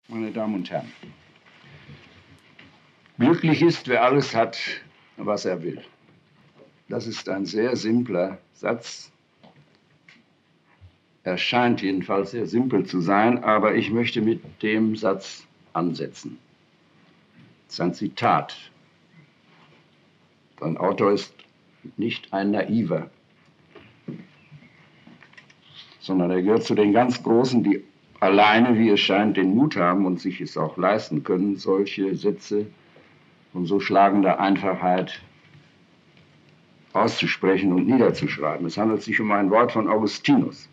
Meine Damen und Herren, glücklich ist, wer alles hat, was er will. Das ist ein sehr simpler Satz. Er scheint jedenfalls sehr simpel zu sein, aber ich möchte mit dem Satz ansetzen. Das ist ein Zitat. Sein Autor ist nicht ein Naiver, sondern er gehört zu den ganz Großen, die alleine, wie es scheint, den Mut haben und sich es auch leisten können, solche Sätze von so schlagender Einfachheit auszusprechen und niederzuschreiben. Es handelt sich um ein Wort von Augustinus.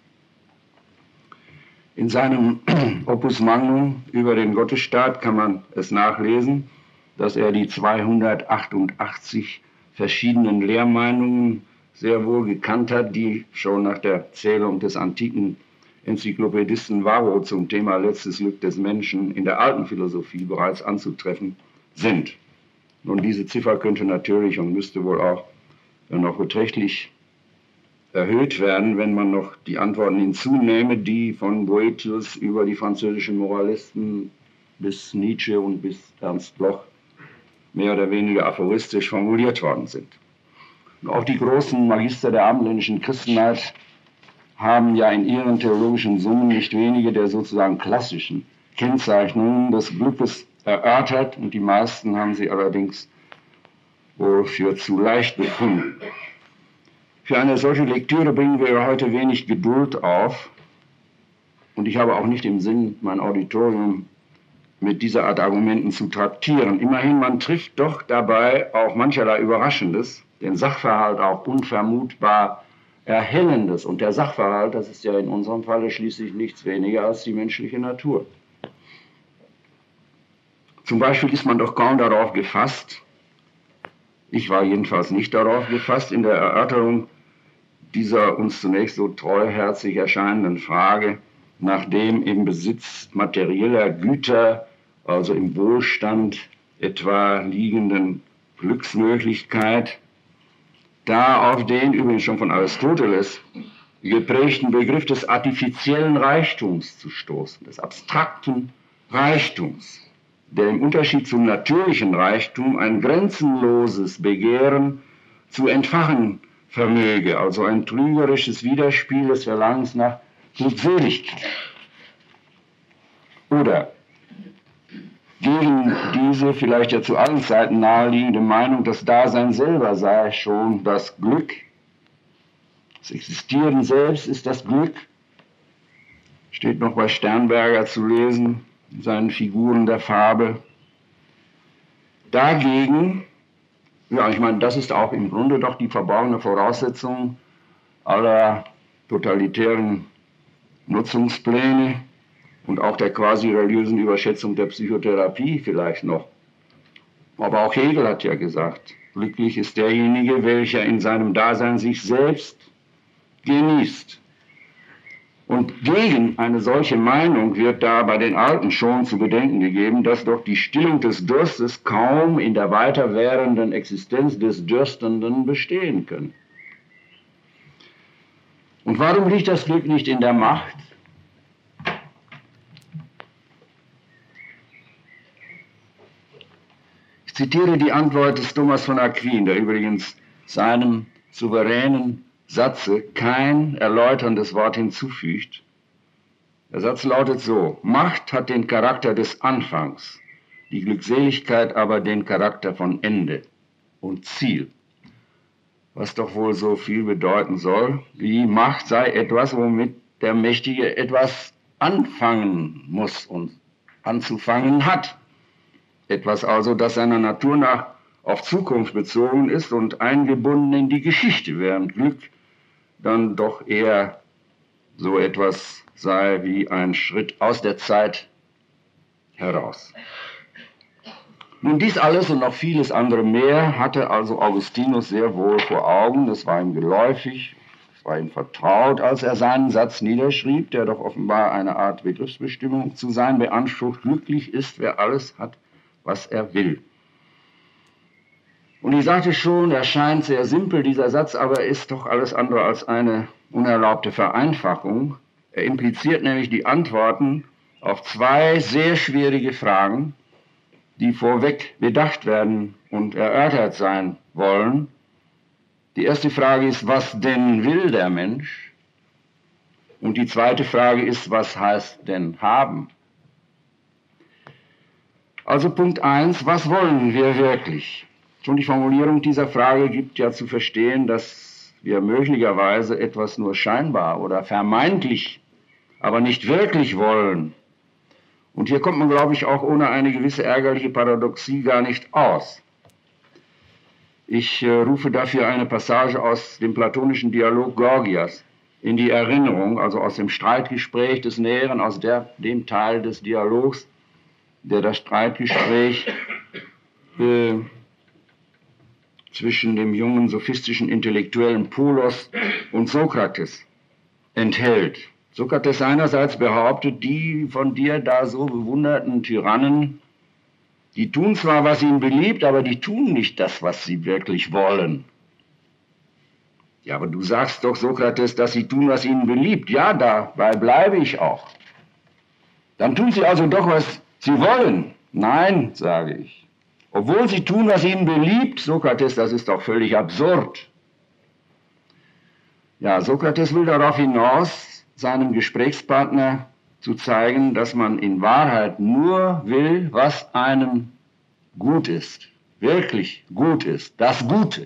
In seinem Opus Magnum über den Gottesstaat kann man es nachlesen, dass er die 288 verschiedenen Lehrmeinungen sehr wohl gekannt hat, die schon nach der Zählung des antiken Enzyklopädisten Varro zum Thema letztes Glück des Menschen in der alten Philosophie bereits anzutreffen sind. Nun, diese Ziffer könnte natürlich und müsste wohl auch noch beträchtlich erhöht werden, wenn man noch die Antworten hinzunehme, die von Boëthius über die französischen Moralisten bis Nietzsche und bis Ernst Bloch mehr oder weniger aphoristisch formuliert worden sind. Und auch die großen Magister der abendländischen Christenheit haben ja in ihren theologischen Summen nicht wenige der sozusagen klassischen Kennzeichnungen des Glückes erörtert, und die meisten haben sie allerdings wohl für zu leicht befunden. Für eine solche Lektüre bringen wir heute wenig Geduld auf, und ich habe auch nicht im Sinn, mein Auditorium mit dieser Art Argumenten zu traktieren. Immerhin, man trifft doch dabei auch mancherlei Überraschendes, den Sachverhalt auch unvermutbar Erhellendes. Und der Sachverhalt, das ist ja in unserem Falle schließlich nichts weniger als die menschliche Natur. Zum Beispiel ist man doch kaum darauf gefasst, ich war jedenfalls nicht darauf gefasst, in der Erörterung dieser uns zunächst so treuherzig erscheinenden Frage nach dem im Besitz materieller Güter, also im Wohlstand etwa liegenden Glücksmöglichkeit, da auf den übrigens schon von Aristoteles geprägten Begriff des artifiziellen Reichtums zu stoßen, des abstrakten Reichtums, der im Unterschied zum natürlichen Reichtum ein grenzenloses Begehren zu entfachen vermöge, also ein trügerisches Widerspiel des Verlangens nach Glückseligkeit. Oder gegen diese vielleicht ja zu allen Zeiten naheliegende Meinung, das Dasein selber sei schon das Glück, das Existieren selbst ist das Glück, steht noch bei Sternberger zu lesen, in seinen Figuren der Fabel. Dagegen, ja, ich meine, das ist auch im Grunde doch die verborgene Voraussetzung aller totalitären Nutzungspläne und auch der quasi religiösen Überschätzung der Psychotherapie vielleicht noch. Aber auch Hegel hat ja gesagt, glücklich ist derjenige, welcher in seinem Dasein sich selbst genießt. Und gegen eine solche Meinung wird da bei den Alten schon zu bedenken gegeben, dass doch die Stillung des Durstes kaum in der weiter währenden Existenz des Dürstenden bestehen können. Und warum liegt das Glück nicht in der Macht? Ich zitiere die Antwort des Thomas von Aquin, der übrigens seinem souveränen Satze kein erläuterndes Wort hinzufügt. Der Satz lautet so: Macht hat den Charakter des Anfangs, die Glückseligkeit aber den Charakter von Ende und Ziel. Was doch wohl so viel bedeuten soll, wie Macht sei etwas, womit der Mächtige etwas anfangen muss und anzufangen hat. Etwas also, das seiner Natur nach auf Zukunft bezogen ist und eingebunden in die Geschichte, während Glück dann doch eher so etwas sei wie ein Schritt aus der Zeit heraus. Nun, dies alles und noch vieles andere mehr hatte also Augustinus sehr wohl vor Augen, das war ihm geläufig, es war ihm vertraut, als er seinen Satz niederschrieb, der doch offenbar eine Art Begriffsbestimmung zu sein beansprucht: glücklich ist, wer alles hat, was er will. Und ich sagte schon, er scheint sehr simpel, dieser Satz, aber ist doch alles andere als eine unerlaubte Vereinfachung. Er impliziert nämlich die Antworten auf zwei sehr schwierige Fragen, die vorweg bedacht werden und erörtert sein wollen. Die erste Frage ist, was denn will der Mensch? Und die zweite Frage ist, was heißt denn haben? Also Punkt 1, was wollen wir wirklich? Schon die Formulierung dieser Frage gibt ja zu verstehen, dass wir möglicherweise etwas nur scheinbar oder vermeintlich, aber nicht wirklich wollen. Und hier kommt man, glaube ich, auch ohne eine gewisse ärgerliche Paradoxie gar nicht aus. Ich rufe dafür eine Passage aus dem platonischen Dialog Gorgias in die Erinnerung, also aus dem Streitgespräch des Näheren, aus dem Teil des Dialogs, der das Streitgespräch zwischen dem jungen sophistischen Intellektuellen Polos und Sokrates enthält. Sokrates einerseits behauptet, die von dir da so bewunderten Tyrannen, die tun zwar, was ihnen beliebt, aber die tun nicht das, was sie wirklich wollen. Ja, aber du sagst doch, Sokrates, dass sie tun, was ihnen beliebt. Ja, dabei bleibe ich auch. Dann tun sie also doch, was sie wollen. Nein, sage ich. Obwohl sie tun, was ihnen beliebt, Sokrates, das ist doch völlig absurd. Ja, Sokrates will darauf hinaus, seinem Gesprächspartner zu zeigen, dass man in Wahrheit nur will, was einem gut ist, wirklich gut ist, das Gute.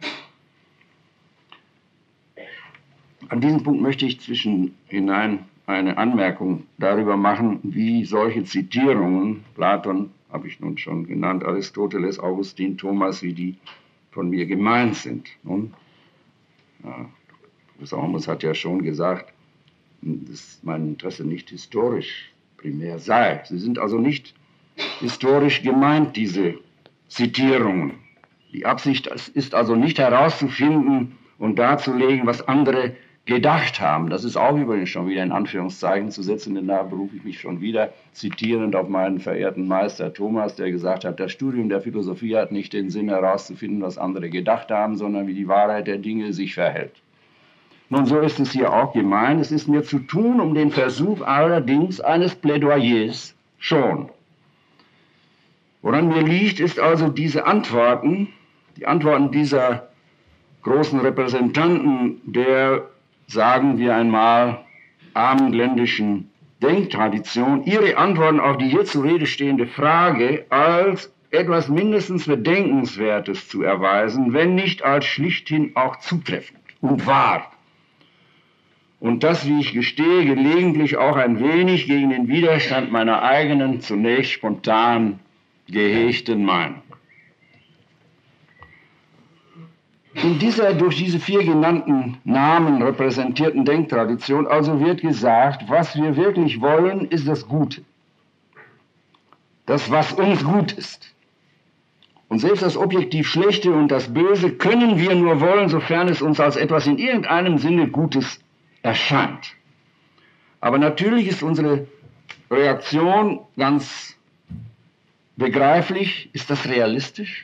An diesem Punkt möchte ich zwischenhinein eine Anmerkung darüber machen, wie solche Zitierungen, Platon habe ich nun schon genannt, Aristoteles, Augustin, Thomas, wie die von mir gemeint sind. Nun, Professor Hormuth hat ja schon gesagt, dass mein Interesse nicht historisch primär sei. Sie sind also nicht historisch gemeint, diese Zitierungen. Die Absicht ist also nicht herauszufinden und darzulegen, was andere gedacht haben. Das ist auch übrigens schon wieder in Anführungszeichen zu setzen, denn da berufe ich mich schon wieder zitierend auf meinen verehrten Meister Thomas, der gesagt hat, das Studium der Philosophie hat nicht den Sinn herauszufinden, was andere gedacht haben, sondern wie die Wahrheit der Dinge sich verhält. Nun, so ist es hier auch gemeint. Es ist mir zu tun, um den Versuch allerdings eines Plädoyers schon. Woran mir liegt, ist also die Antworten dieser großen Repräsentanten der, sagen wir einmal, abendländischen Denktradition, ihre Antworten auf die hier zur Rede stehende Frage als etwas mindestens Bedenkenswertes zu erweisen, wenn nicht als schlichthin auch zutreffend und wahr. Und das, wie ich gestehe, gelegentlich auch ein wenig gegen den Widerstand meiner eigenen, zunächst spontan gehegten Meinung. In dieser durch diese vier genannten Namen repräsentierten Denktradition also wird gesagt, was wir wirklich wollen, ist das Gute. Das, was uns gut ist. Und selbst das objektiv Schlechte und das Böse können wir nur wollen, sofern es uns als etwas in irgendeinem Sinne Gutes erscheint. Aber natürlich ist unsere Reaktion ganz begreiflich. Ist das realistisch?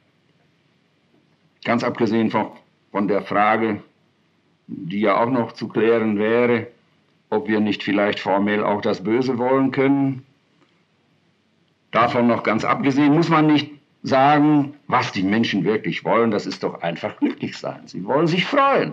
Ganz abgesehen von der Frage, die ja auch noch zu klären wäre, ob wir nicht vielleicht formell auch das Böse wollen können. Davon noch ganz abgesehen muss man nicht sagen, was die Menschen wirklich wollen. Das ist doch einfach glücklich sein. Sie wollen sich freuen.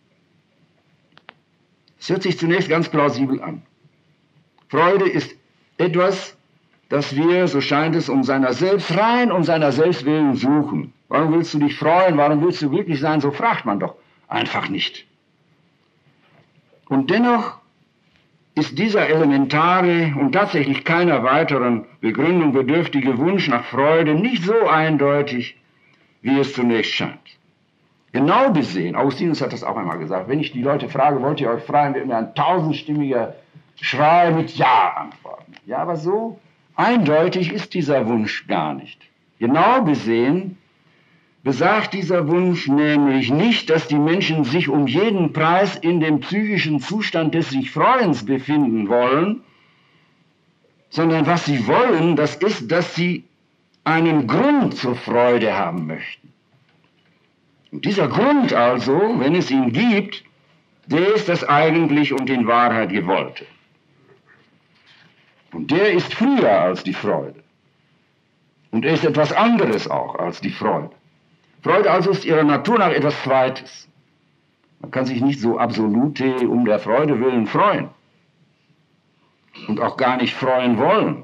Es hört sich zunächst ganz plausibel an. Freude ist etwas, das wir, so scheint es, um seiner selbst rein, um seiner selbst willen suchen. Warum willst du dich freuen? Warum willst du glücklich sein? So fragt man doch einfach nicht. Und dennoch ist dieser elementare und tatsächlich keiner weiteren Begründung bedürftige Wunsch nach Freude nicht so eindeutig, wie es zunächst scheint. Genau besehen, Augustinus hat das auch einmal gesagt, wenn ich die Leute frage, wollt ihr euch freuen, wird mir ein tausendstimmiger Schrei mit Ja antworten. Ja, aber so eindeutig ist dieser Wunsch gar nicht. Genau besehen besagt dieser Wunsch nämlich nicht, dass die Menschen sich um jeden Preis in dem psychischen Zustand des sich Freuens befinden wollen, sondern was sie wollen, das ist, dass sie einen Grund zur Freude haben möchten. Und dieser Grund also, wenn es ihn gibt, der ist das eigentlich und in Wahrheit Gewollte. Und der ist früher als die Freude. Und er ist etwas anderes auch als die Freude. Freude also ist ihrer Natur nach etwas Zweites. Man kann sich nicht so absolute um der Freude willen freuen. Und auch gar nicht freuen wollen.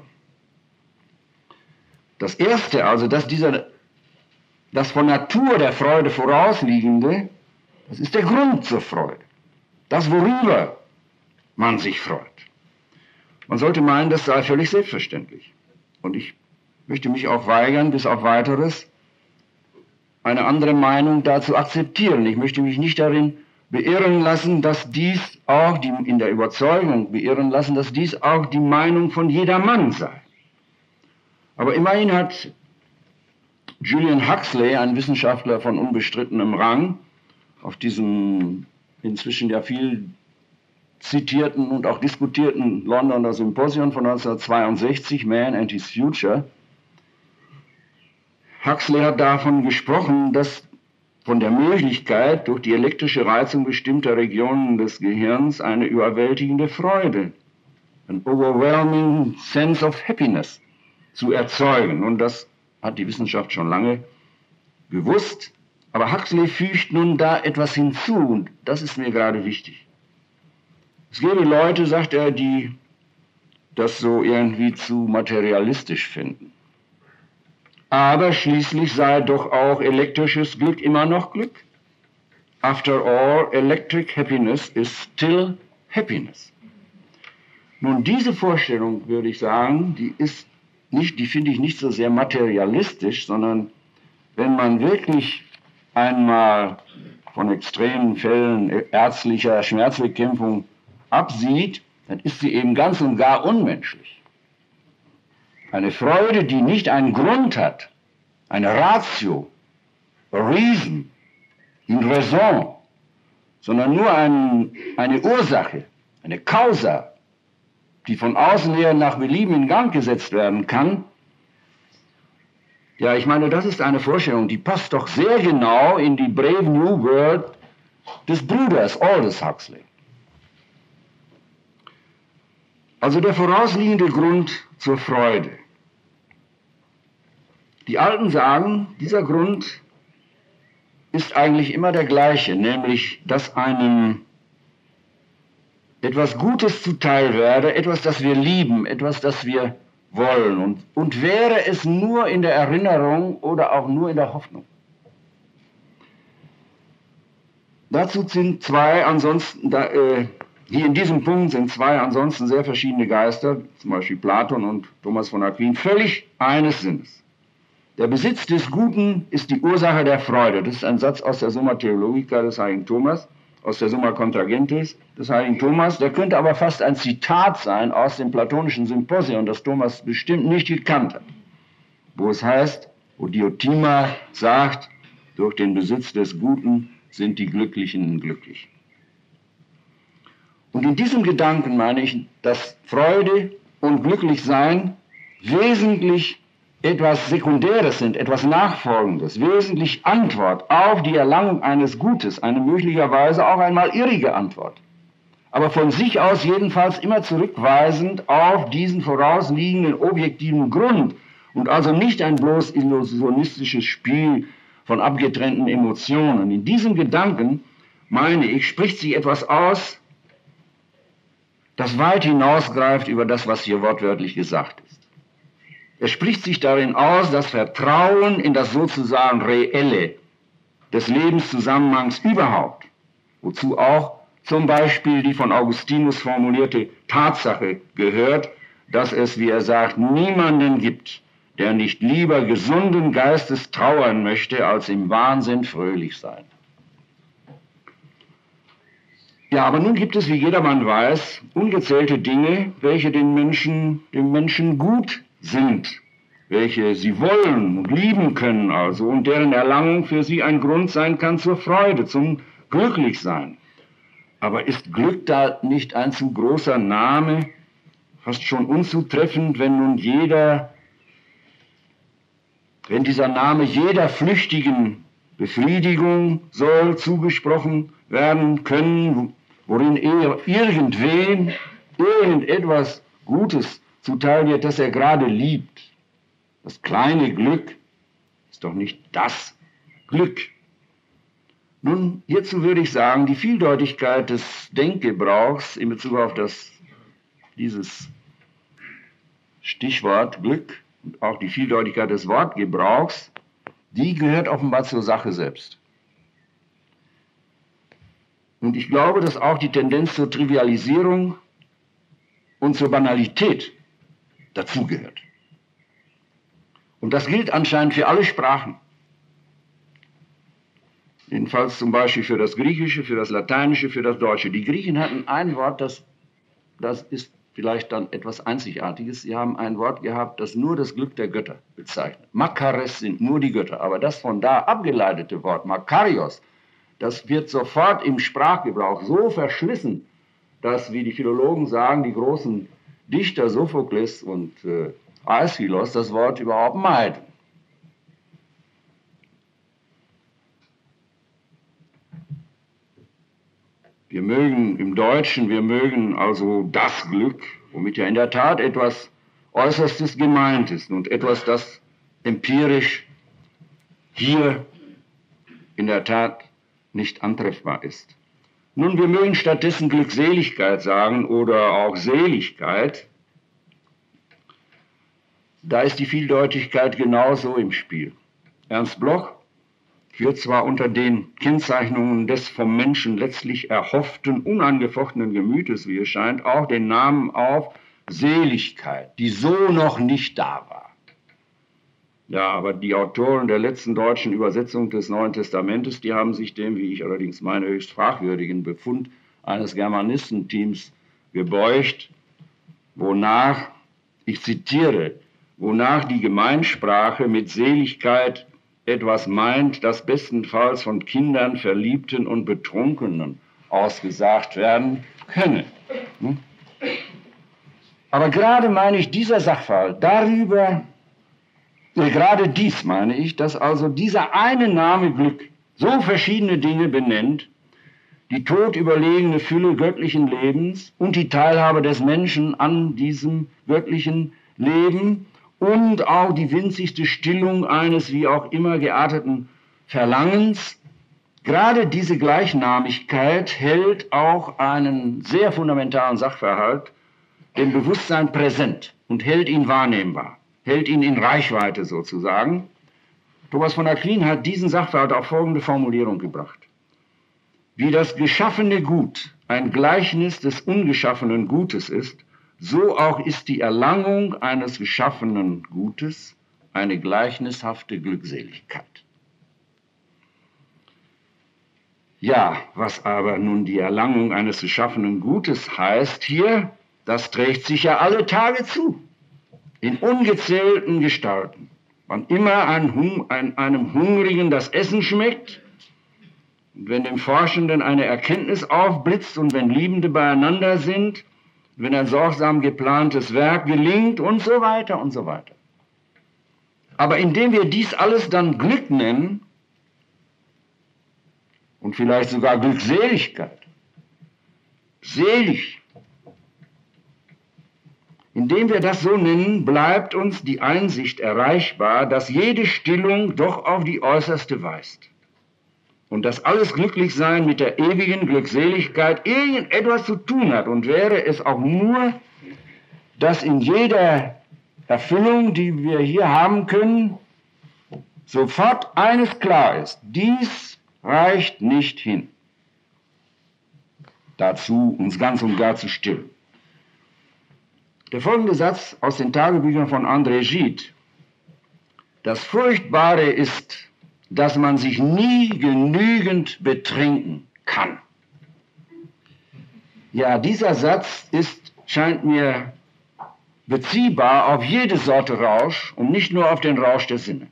Das Erste also, das von Natur der Freude vorausliegende, das ist der Grund zur Freude. Das, worüber man sich freut. Man sollte meinen, das sei völlig selbstverständlich. Und ich möchte mich auch weigern, bis auf Weiteres eine andere Meinung dazu akzeptieren. Ich möchte mich nicht darin beirren lassen, dass dies auch, in der Überzeugung beirren lassen, dass dies auch die Meinung von jedermann sei. Aber immerhin hat Julian Huxley, ein Wissenschaftler von unbestrittenem Rang, auf diesem inzwischen ja viel zitierten und auch diskutierten Londoner Symposium von 1962, Man and His Future, Huxley hat davon gesprochen, dass von der Möglichkeit, durch die elektrische Reizung bestimmter Regionen des Gehirns eine überwältigende Freude, an overwhelming sense of happiness zu erzeugen. Und das hat die Wissenschaft schon lange gewusst. Aber Huxley fügt nun da etwas hinzu, und das ist mir gerade wichtig. Es gäbe Leute, sagt er, die das so irgendwie zu materialistisch finden. Aber schließlich sei doch auch elektrisches Glück immer noch Glück. After all, electric happiness is still happiness. Nun, diese Vorstellung, würde ich sagen, die finde ich nicht so sehr materialistisch, sondern wenn man wirklich einmal von extremen Fällen ärztlicher Schmerzbekämpfung absieht, dann ist sie eben ganz und gar unmenschlich. Eine Freude, die nicht einen Grund hat, eine Ratio, a reason, une raison, sondern nur eine Ursache, eine Causa, die von außen her nach Belieben in Gang gesetzt werden kann. Ja, ich meine, das ist eine Vorstellung, die passt doch sehr genau in die Brave New World des Bruders Aldous Huxley. Also der vorausliegende Grund zur Freude. Die Alten sagen, dieser Grund ist eigentlich immer der gleiche, nämlich, dass einem etwas Gutes zuteil werde, etwas, das wir lieben, etwas, das wir wollen. Und wäre es nur in der Erinnerung oder auch nur in der Hoffnung. Dazu sind hier in diesem Punkt sind zwei ansonsten sehr verschiedene Geister, zum Beispiel Platon und Thomas von Aquin, völlig eines Sinnes. Der Besitz des Guten ist die Ursache der Freude. Das ist ein Satz aus der Summa Theologica des heiligen Thomas, aus der Summa Contra Gentes des heiligen Thomas. Der könnte aber fast ein Zitat sein aus dem platonischen Symposion, das Thomas bestimmt nicht gekannt hat, wo es heißt, wo Diotima sagt, durch den Besitz des Guten sind die Glücklichen glücklich. Und in diesem Gedanken meine ich, dass Freude und Glücklichsein wesentlich etwas Sekundäres sind, etwas Nachfolgendes, wesentlich Antwort auf die Erlangung eines Gutes, eine möglicherweise auch einmal irrige Antwort, aber von sich aus jedenfalls immer zurückweisend auf diesen vorausliegenden objektiven Grund und also nicht ein bloß illusionistisches Spiel von abgetrennten Emotionen. In diesem Gedanken, meine ich, spricht sich etwas aus, das weit hinausgreift über das, was hier wortwörtlich gesagt ist. Es spricht sich darin aus, das Vertrauen in das sozusagen Reelle des Lebenszusammenhangs überhaupt, wozu auch zum Beispiel die von Augustinus formulierte Tatsache gehört, dass es, wie er sagt, niemanden gibt, der nicht lieber gesunden Geistes trauern möchte, als im Wahnsinn fröhlich sein. Ja, aber nun gibt es, wie jedermann weiß, ungezählte Dinge, welche dem Menschen gut sind, welche sie wollen und lieben können also und deren Erlangung für sie ein Grund sein kann zur Freude, zum Glücklichsein. Aber ist Glück da nicht ein zu großer Name, fast schon unzutreffend, wenn dieser Name jeder flüchtigen Befriedigung soll zugesprochen werden können, worin irgendwem irgendetwas Gutes zuteil wird, das er gerade liebt. Das kleine Glück ist doch nicht das Glück. Nun, hierzu würde ich sagen, die Vieldeutigkeit des Denkgebrauchs in Bezug auf dieses Stichwort Glück und auch die Vieldeutigkeit des Wortgebrauchs, die gehört offenbar zur Sache selbst. Und ich glaube, dass auch die Tendenz zur Trivialisierung und zur Banalität dazugehört. Und das gilt anscheinend für alle Sprachen. Jedenfalls zum Beispiel für das Griechische, für das Lateinische, für das Deutsche. Die Griechen hatten ein Wort, das ist vielleicht dann etwas Einzigartiges. Sie haben ein Wort gehabt, das nur das Glück der Götter bezeichnet. Makares sind nur die Götter. Aber das von da abgeleitete Wort, Makarios, das wird sofort im Sprachgebrauch so verschlissen, dass, wie die Philologen sagen, die großen Dichter Sophokles und Aeschylus das Wort überhaupt meiden. Wir mögen im Deutschen, wir mögen also das Glück, womit ja in der Tat etwas Äußerstes gemeint ist und etwas, das empirisch hier in der Tat nicht antreffbar ist. Nun, wir mögen stattdessen Glückseligkeit sagen oder auch Seligkeit. Da ist die Vieldeutigkeit genauso im Spiel. Ernst Bloch führt zwar unter den Kennzeichnungen des vom Menschen letztlich erhofften, unangefochtenen Gemütes, wie es scheint, auch den Namen auf Seligkeit, die so noch nicht da war. Ja, aber die Autoren der letzten deutschen Übersetzung des Neuen Testamentes, die haben sich dem, wie ich allerdings meine, höchst fragwürdigen Befund eines Germanistenteams gebeugt, wonach, ich zitiere, wonach die Gemeinsprache mit Seligkeit etwas meint, das bestenfalls von Kindern, Verliebten und Betrunkenen ausgesagt werden könne. Aber gerade meine ich, dieser Sachverhalt, gerade dies meine ich, dass also dieser eine Name Glück so verschiedene Dinge benennt, die todüberlegene Fülle göttlichen Lebens und die Teilhabe des Menschen an diesem göttlichen Leben und auch die winzigste Stillung eines wie auch immer gearteten Verlangens. Gerade diese Gleichnamigkeit hält auch einen sehr fundamentalen Sachverhalt, dem Bewusstsein präsent und hält ihn wahrnehmbar, hält ihn in Reichweite sozusagen. Thomas von Aquin hat diesen Sachverhalt auf folgende Formulierung gebracht. Wie das geschaffene Gut ein Gleichnis des ungeschaffenen Gutes ist, so auch ist die Erlangung eines geschaffenen Gutes eine gleichnishafte Glückseligkeit. Ja, was aber nun die Erlangung eines geschaffenen Gutes heißt hier, das trägt sich ja alle Tage zu, in ungezählten Gestalten. Wann immer einem Hungrigen das Essen schmeckt, und wenn dem Forschenden eine Erkenntnis aufblitzt und wenn Liebende beieinander sind, wenn ein sorgsam geplantes Werk gelingt und so weiter und so weiter. Aber indem wir dies alles dann Glück nennen und vielleicht sogar Glückseligkeit, selig, indem wir das so nennen, bleibt uns die Einsicht erreichbar, dass jede Stillung doch auf die Äußerste weist. Und dass alles Glücklichsein mit der ewigen Glückseligkeit irgendetwas zu tun hat. Und wäre es auch nur, dass in jeder Erfüllung, die wir hier haben können, sofort eines klar ist. Dies reicht nicht hin, dazu uns ganz und gar zu stillen. Der folgende Satz aus den Tagebüchern von André Gide. Das Furchtbare ist, dass man sich nie genügend betrinken kann. Ja, dieser Satz scheint mir beziehbar auf jede Sorte Rausch und nicht nur auf den Rausch der Sinne.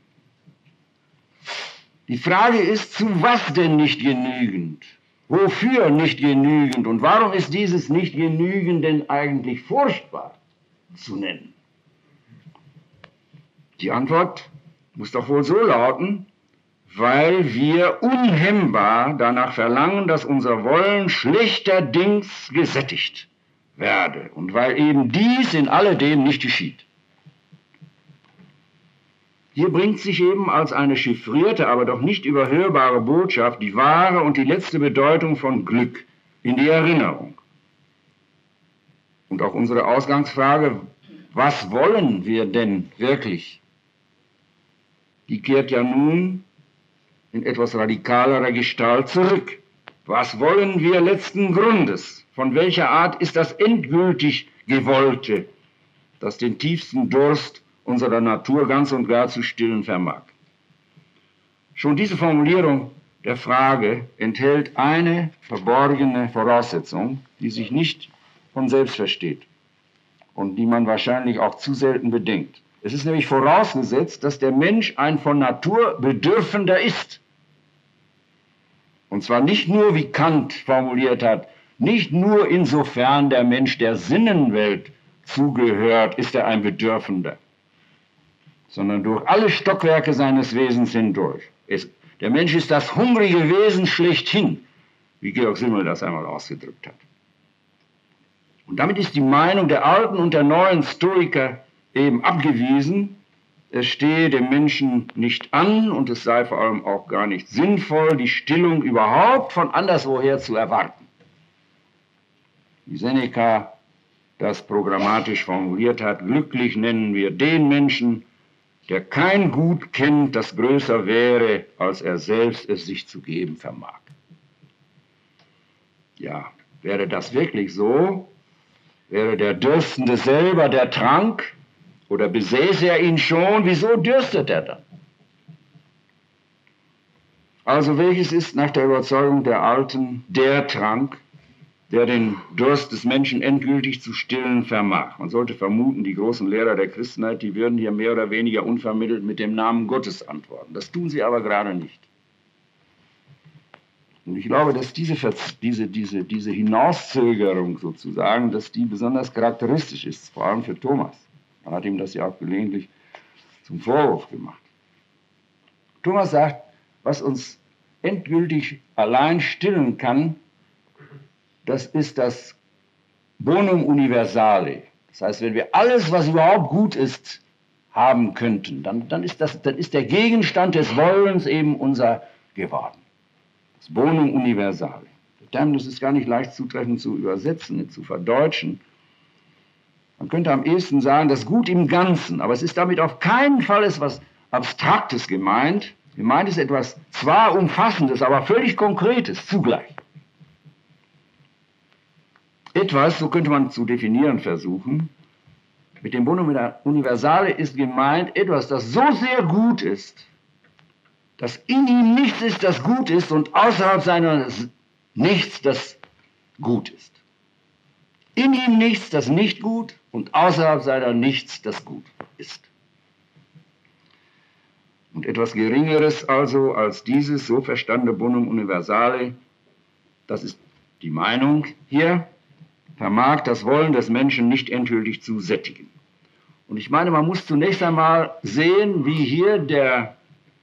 Die Frage ist, zu was denn nicht genügend? Wofür nicht genügend? Und warum ist dieses nicht genügend denn eigentlich furchtbar zu nennen? Die Antwort muss doch wohl so lauten, weil wir unhemmbar danach verlangen, dass unser Wollen schlechterdings gesättigt werde und weil eben dies in alledem nicht geschieht. Hier bringt sich eben als eine chiffrierte, aber doch nicht überhörbare Botschaft die wahre und die letzte Bedeutung von Glück in die Erinnerung. Und auch unsere Ausgangsfrage, was wollen wir denn wirklich? Die kehrt ja nun in etwas radikalerer Gestalt zurück. Was wollen wir letzten Grundes? Von welcher Art ist das endgültig Gewollte, das den tiefsten Durst unserer Natur ganz und gar zu stillen vermag? Schon diese Formulierung der Frage enthält eine verborgene Voraussetzung, die sich nicht von selbst versteht und die man wahrscheinlich auch zu selten bedenkt. Es ist nämlich vorausgesetzt, dass der Mensch ein von Natur Bedürfender ist. Und zwar nicht nur, wie Kant formuliert hat, nicht nur insofern der Mensch der Sinnenwelt zugehört, ist er ein Bedürfender, sondern durch alle Stockwerke seines Wesens hindurch. Der Mensch ist das hungrige Wesen schlechthin, wie Georg Simmel das einmal ausgedrückt hat. Und damit ist die Meinung der alten und der neuen Stoiker eben abgewiesen, es stehe dem Menschen nicht an und es sei vor allem auch gar nicht sinnvoll, die Stillung überhaupt von anderswoher zu erwarten. Wie Seneca das programmatisch formuliert hat, glücklich nennen wir den Menschen, der kein Gut kennt, das größer wäre, als er selbst es sich zu geben vermag. Ja, wäre das wirklich so? Wäre der Dürstende selber der Trank? Oder besäße er ihn schon? Wieso dürstet er dann? Also welches ist nach der Überzeugung der Alten der Trank, der den Durst des Menschen endgültig zu stillen vermag? Man sollte vermuten, die großen Lehrer der Christenheit, die würden hier mehr oder weniger unvermittelt mit dem Namen Gottes antworten. Das tun sie aber gerade nicht. Und ich glaube, dass diese Hinauszögerung sozusagen, dass die besonders charakteristisch ist, vor allem für Thomas. Man hat ihm das ja auch gelegentlich zum Vorwurf gemacht. Thomas sagt, was uns endgültig allein stillen kann, das ist das Bonum Universale. Das heißt, wenn wir alles, was überhaupt gut ist, haben könnten, dann ist der Gegenstand des Wollens eben unser geworden. Das Bonum Universale. Der Terminus ist gar nicht leicht zutreffend zu übersetzen, zu verdeutschen. Man könnte am ehesten sagen, das Gut im Ganzen, aber es ist damit auf keinen Fall etwas Abstraktes gemeint. Gemeint ist etwas zwar Umfassendes, aber völlig Konkretes zugleich. Etwas, so könnte man zu definieren versuchen, mit dem Bonum Universale ist gemeint etwas, das so sehr gut ist, dass in ihm nichts ist, das gut ist und außerhalb seiner nichts, das gut ist. In ihm nichts, das nicht gut und außerhalb seiner nichts, das gut ist. Und etwas Geringeres also als dieses so verstandene Bonum Universale, das ist die Meinung hier, vermag das Wollen des Menschen nicht endgültig zu sättigen. Und ich meine, man muss zunächst einmal sehen, wie hier der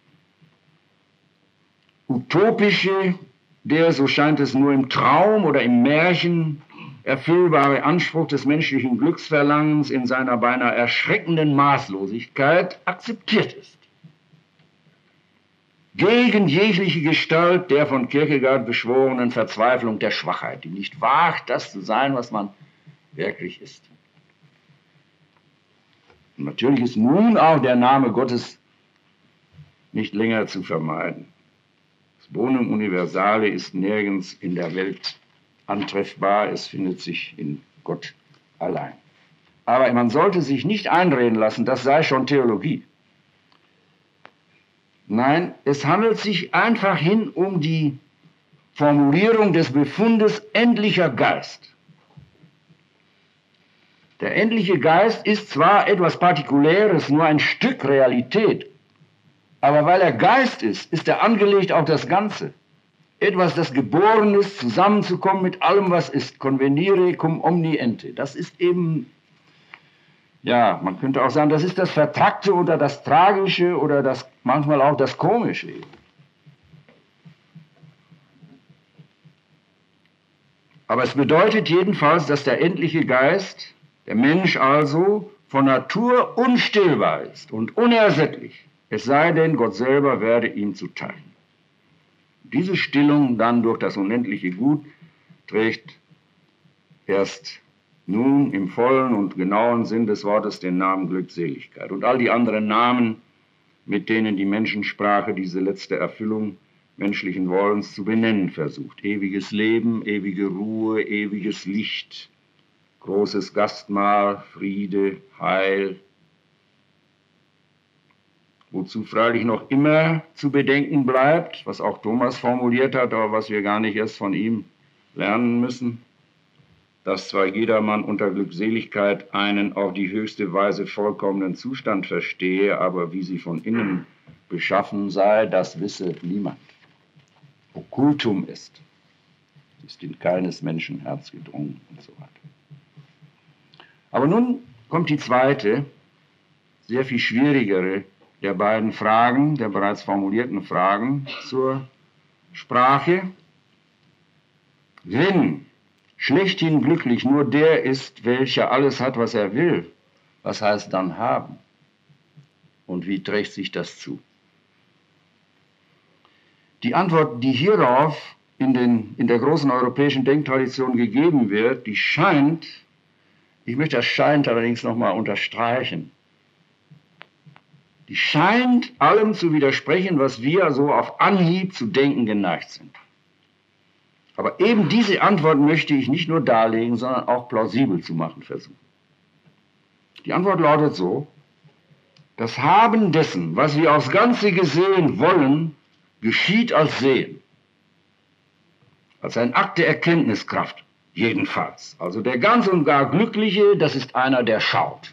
utopische, der, so scheint es, nur im Traum oder im Märchen erfüllbare Anspruch des menschlichen Glücksverlangens in seiner beinahe erschreckenden Maßlosigkeit akzeptiert ist. Gegen jegliche Gestalt der von Kierkegaard beschworenen Verzweiflung der Schwachheit, die nicht wagt, das zu sein, was man wirklich ist. Und natürlich ist nun auch der Name Gottes nicht länger zu vermeiden. Das Bonum Universale ist nirgends in der Welt antreffbar, es findet sich in Gott allein. Aber man sollte sich nicht einreden lassen, das sei schon Theologie. Nein, es handelt sich einfach hin um die Formulierung des Befundes endlicher Geist. Der endliche Geist ist zwar etwas Partikuläres, nur ein Stück Realität, aber weil er Geist ist, ist er angelegt auf das Ganze. Etwas, das geboren ist, zusammenzukommen mit allem, was ist. Convenire cum omni ente. Das ist eben, ja, man könnte auch sagen, das ist das Vertrackte oder das Tragische oder das, manchmal auch das Komische. Aber es bedeutet jedenfalls, dass der endliche Geist, der Mensch also, von Natur unstillbar ist und unersättlich, es sei denn, Gott selber werde ihm zuteil. Diese Stillung dann durch das unendliche Gut trägt erst nun im vollen und genauen Sinn des Wortes den Namen Glückseligkeit und all die anderen Namen, mit denen die Menschensprache diese letzte Erfüllung menschlichen Wollens zu benennen versucht. Ewiges Leben, ewige Ruhe, ewiges Licht, großes Gastmahl, Friede, Heil. Wozu freilich noch immer zu bedenken bleibt, was auch Thomas formuliert hat, aber was wir gar nicht erst von ihm lernen müssen, dass zwar jedermann unter Glückseligkeit einen auf die höchste Weise vollkommenen Zustand verstehe, aber wie sie von innen beschaffen sei, das wisse niemand. Okkultum ist in keines Menschen Herz gedrungen und so weiter. Aber nun kommt die zweite, sehr viel schwierigere der beiden Fragen, der bereits formulierten Fragen zur Sprache. Wenn schlechthin glücklich nur der ist, welcher alles hat, was er will, was heißt dann haben? Und wie trägt sich das zu? Die Antwort, die hierauf in der großen europäischen Denktradition gegeben wird, die scheint, ich möchte das scheint allerdings nochmal unterstreichen, die scheint allem zu widersprechen, was wir so auf Anhieb zu denken geneigt sind. Aber eben diese Antwort möchte ich nicht nur darlegen, sondern auch plausibel zu machen versuchen. Die Antwort lautet so: Das Haben dessen, was wir aufs Ganze gesehen wollen, geschieht als Sehen. Als ein Akt der Erkenntniskraft, jedenfalls. Also der ganz und gar Glückliche, das ist einer, der schaut.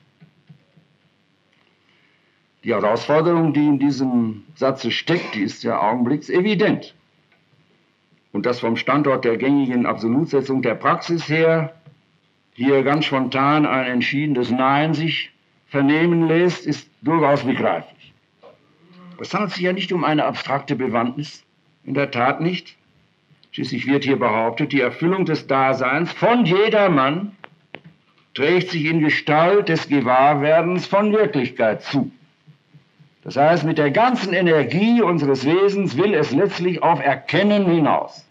Die Herausforderung, die in diesem Satze steckt, die ist ja augenblicksevident. Und das vom Standort der gängigen Absolutsetzung der Praxis her hier ganz spontan ein entschiedenes Nein sich vernehmen lässt, ist durchaus begreiflich. Es handelt sich ja nicht um eine abstrakte Bewandtnis, in der Tat nicht. Schließlich wird hier behauptet, die Erfüllung des Daseins von jedermann trägt sich in Gestalt des Gewahrwerdens von Wirklichkeit zu. Das heißt, mit der ganzen Energie unseres Wesens will es letztlich auf Erkennen hinaus.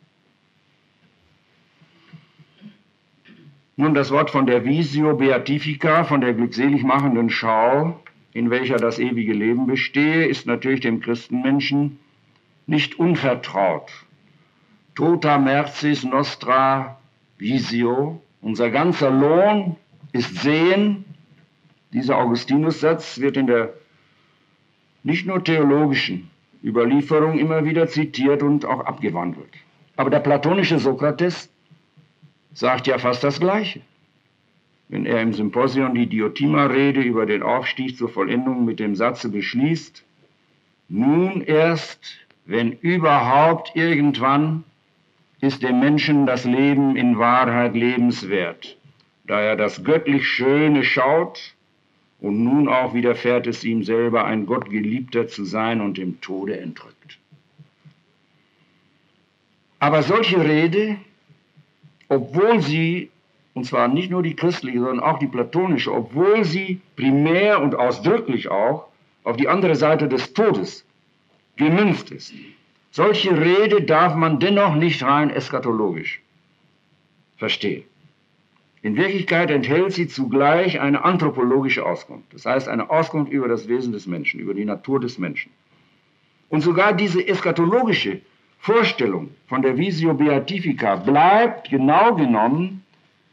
Nun, das Wort von der Visio Beatifica, von der glückselig machenden Schau, in welcher das ewige Leben bestehe, ist natürlich dem Christenmenschen nicht unvertraut. Tota mercis nostra visio, unser ganzer Lohn ist Sehen. Dieser Augustinus-Satz wird in der nicht nur theologischen Überlieferung immer wieder zitiert und auch abgewandelt. Aber der platonische Sokrates sagt ja fast das Gleiche, wenn er im Symposion die Diotima-Rede über den Aufstieg zur Vollendung mit dem Satze beschließt: Nun erst, wenn überhaupt irgendwann, ist dem Menschen das Leben in Wahrheit lebenswert, da er das göttlich Schöne schaut, und nun auch widerfährt es ihm selber, ein Gottgeliebter zu sein und dem Tode entrückt. Aber solche Rede, obwohl sie, und zwar nicht nur die christliche, sondern auch die platonische, obwohl sie primär und ausdrücklich auch auf die andere Seite des Todes gemünzt ist, solche Rede darf man dennoch nicht rein eschatologisch verstehen. In Wirklichkeit enthält sie zugleich eine anthropologische Auskunft, das heißt eine Auskunft über das Wesen des Menschen, über die Natur des Menschen. Und sogar diese eschatologische Vorstellung von der Visio Beatifica bleibt genau genommen,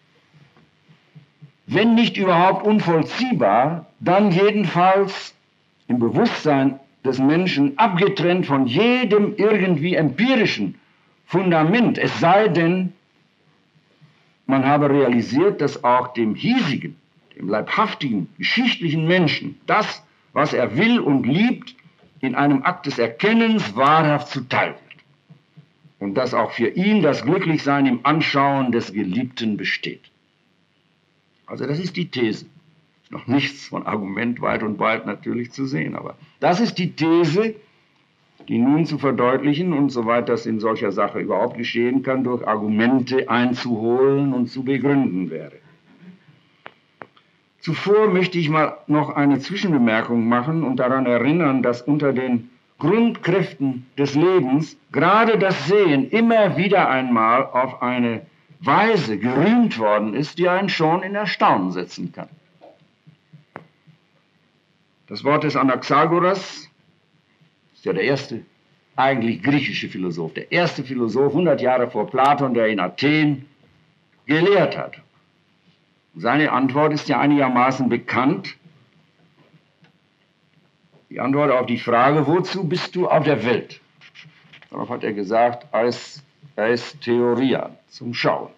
wenn nicht überhaupt unvollziehbar, dann jedenfalls im Bewusstsein des Menschen abgetrennt von jedem irgendwie empirischen Fundament, es sei denn, man habe realisiert, dass auch dem hiesigen, dem leibhaftigen, geschichtlichen Menschen das, was er will und liebt, in einem Akt des Erkennens wahrhaft zuteil wird. Und dass auch für ihn das Glücklichsein im Anschauen des Geliebten besteht. Also das ist die These. Noch nichts von Argument weit und breit natürlich zu sehen, aber das ist die These, die nun zu verdeutlichen und soweit das in solcher Sache überhaupt geschehen kann, durch Argumente einzuholen und zu begründen wäre. Zuvor möchte ich mal noch eine Zwischenbemerkung machen und daran erinnern, dass unter den Grundkräften des Lebens gerade das Sehen immer wieder einmal auf eine Weise gerühmt worden ist, die einen schon in Erstaunen setzen kann. Das Wort des Anaxagoras ist ja der erste eigentlich griechische Philosoph, der erste Philosoph 100 Jahre vor Platon, der in Athen gelehrt hat. Seine Antwort ist ja einigermaßen bekannt. Die Antwort auf die Frage, wozu bist du auf der Welt? Darauf hat er gesagt, als Theoria, zum Schauen.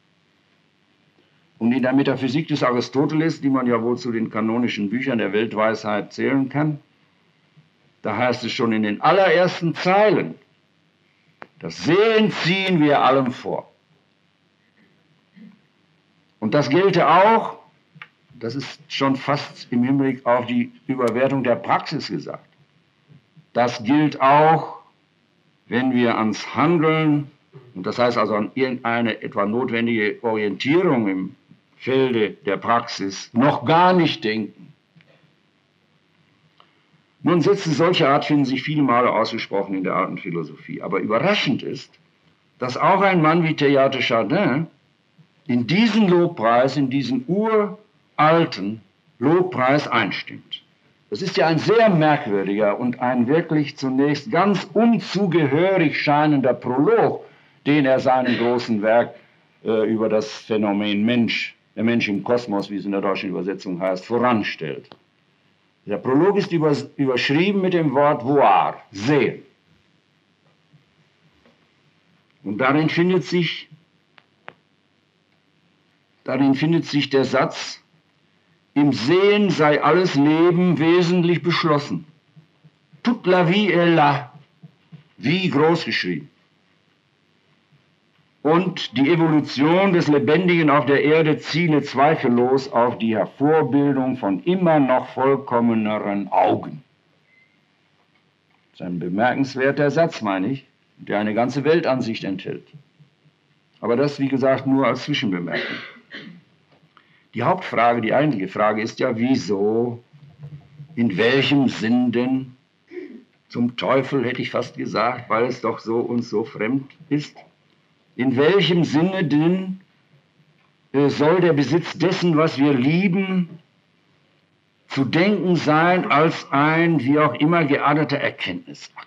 Und in der Metaphysik des Aristoteles, die man ja wohl zu den kanonischen Büchern der Weltweisheit zählen kann, da heißt es schon in den allerersten Zeilen, das Sehen ziehen wir allem vor. Und das gelte auch, das ist schon fast im Hinblick auf die Überwertung der Praxis gesagt, das gilt auch, wenn wir ans Handeln, und das heißt also an irgendeine etwa notwendige Orientierung im Felde der Praxis, noch gar nicht denken. Nun, Sätze solcher Art finden sich viele Male ausgesprochen in der alten Philosophie, aber überraschend ist, dass auch ein Mann wie Teilhard de Chardin in diesen Lobpreis, in diesen uralten Lobpreis einstimmt. Das ist ja ein sehr merkwürdiger und ein wirklich zunächst ganz unzugehörig scheinender Prolog, den er seinem großen Werk über das Phänomen Mensch, der Mensch im Kosmos, wie es in der deutschen Übersetzung heißt, voranstellt. Der Prolog ist überschrieben mit dem Wort voir, sehen. Und darin findet sich der Satz, im Sehen sei alles Leben wesentlich beschlossen. Toute la vie est là, wie groß geschrieben. Und die Evolution des Lebendigen auf der Erde ziele zweifellos auf die Hervorbildung von immer noch vollkommeneren Augen. Das ist ein bemerkenswerter Satz, meine ich, der eine ganze Weltansicht enthält. Aber das, wie gesagt, nur als Zwischenbemerkung. Die Hauptfrage, die eigentliche Frage ist ja, wieso, in welchem Sinn denn, zum Teufel hätte ich fast gesagt, weil es doch so uns so fremd ist, in welchem Sinne denn soll der Besitz dessen, was wir lieben, zu denken sein als ein, wie auch immer, gearteter Erkenntnisakt?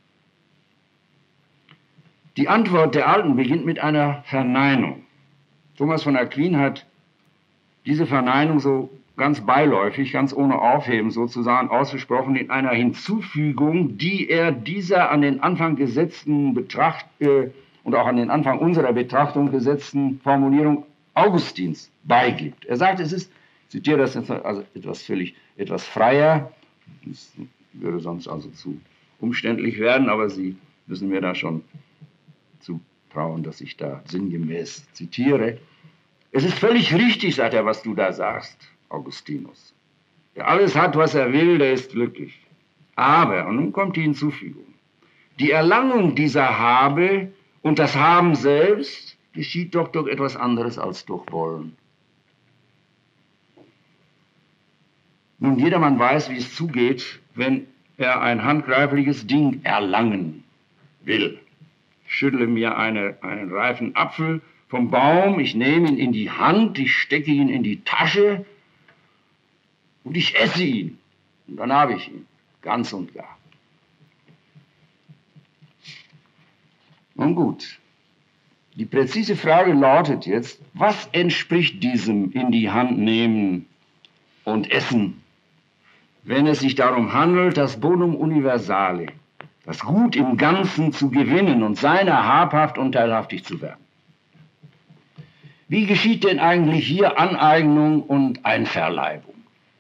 Die Antwort der Alten beginnt mit einer Verneinung. Thomas von Aquin hat diese Verneinung so ganz beiläufig, ganz ohne Aufheben sozusagen ausgesprochen in einer Hinzufügung, die er dieser an den Anfang gesetzten und auch an den Anfang unserer Betrachtung gesetzten Formulierung Augustins beigibt. Er sagt, es ist, ich zitiere das jetzt, also etwas freier, das würde sonst also zu umständlich werden, aber Sie müssen mir da schon zutrauen, dass ich da sinngemäß zitiere. Es ist völlig richtig, sagt er, was du da sagst, Augustinus. Wer alles hat, was er will, der ist glücklich. Aber, und nun kommt die Hinzufügung, die Erlangung dieser Habe und das Haben selbst geschieht doch durch etwas anderes als durch Wollen. Nun, jedermann weiß, wie es zugeht, wenn er ein handgreifliches Ding erlangen will. Ich schüttle mir einen reifen Apfel vom Baum, ich nehme ihn in die Hand, ich stecke ihn in die Tasche und ich esse ihn. Und dann habe ich ihn, ganz und gar. Nun gut, die präzise Frage lautet jetzt, was entspricht diesem in die Hand nehmen und essen, wenn es sich darum handelt, das Bonum Universale, das Gut im Ganzen zu gewinnen und seiner habhaft und teilhaftig zu werden? Wie geschieht denn eigentlich hier Aneignung und Einverleibung?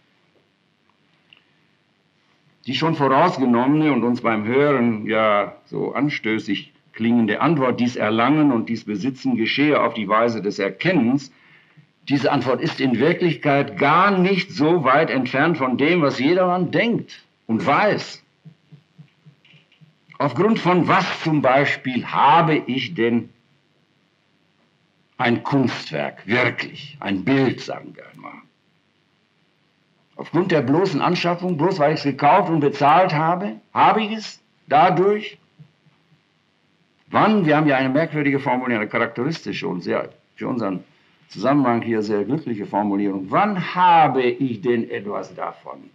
Die schon vorausgenommene und uns beim Hören ja so anstößig klingende Antwort, dies Erlangen und dies Besitzen geschehe auf die Weise des Erkennens, diese Antwort ist in Wirklichkeit gar nicht so weit entfernt von dem, was jedermann denkt und weiß. Aufgrund von was zum Beispiel habe ich denn ein Kunstwerk, wirklich, ein Bild, sagen wir einmal? Aufgrund der bloßen Anschaffung, bloß weil ich es gekauft und bezahlt habe, habe ich es dadurch? Wann? Wir haben ja eine merkwürdige Formulierung, eine charakteristische und sehr, für unseren Zusammenhang hier sehr glückliche Formulierung. Wann habe ich denn etwas davon?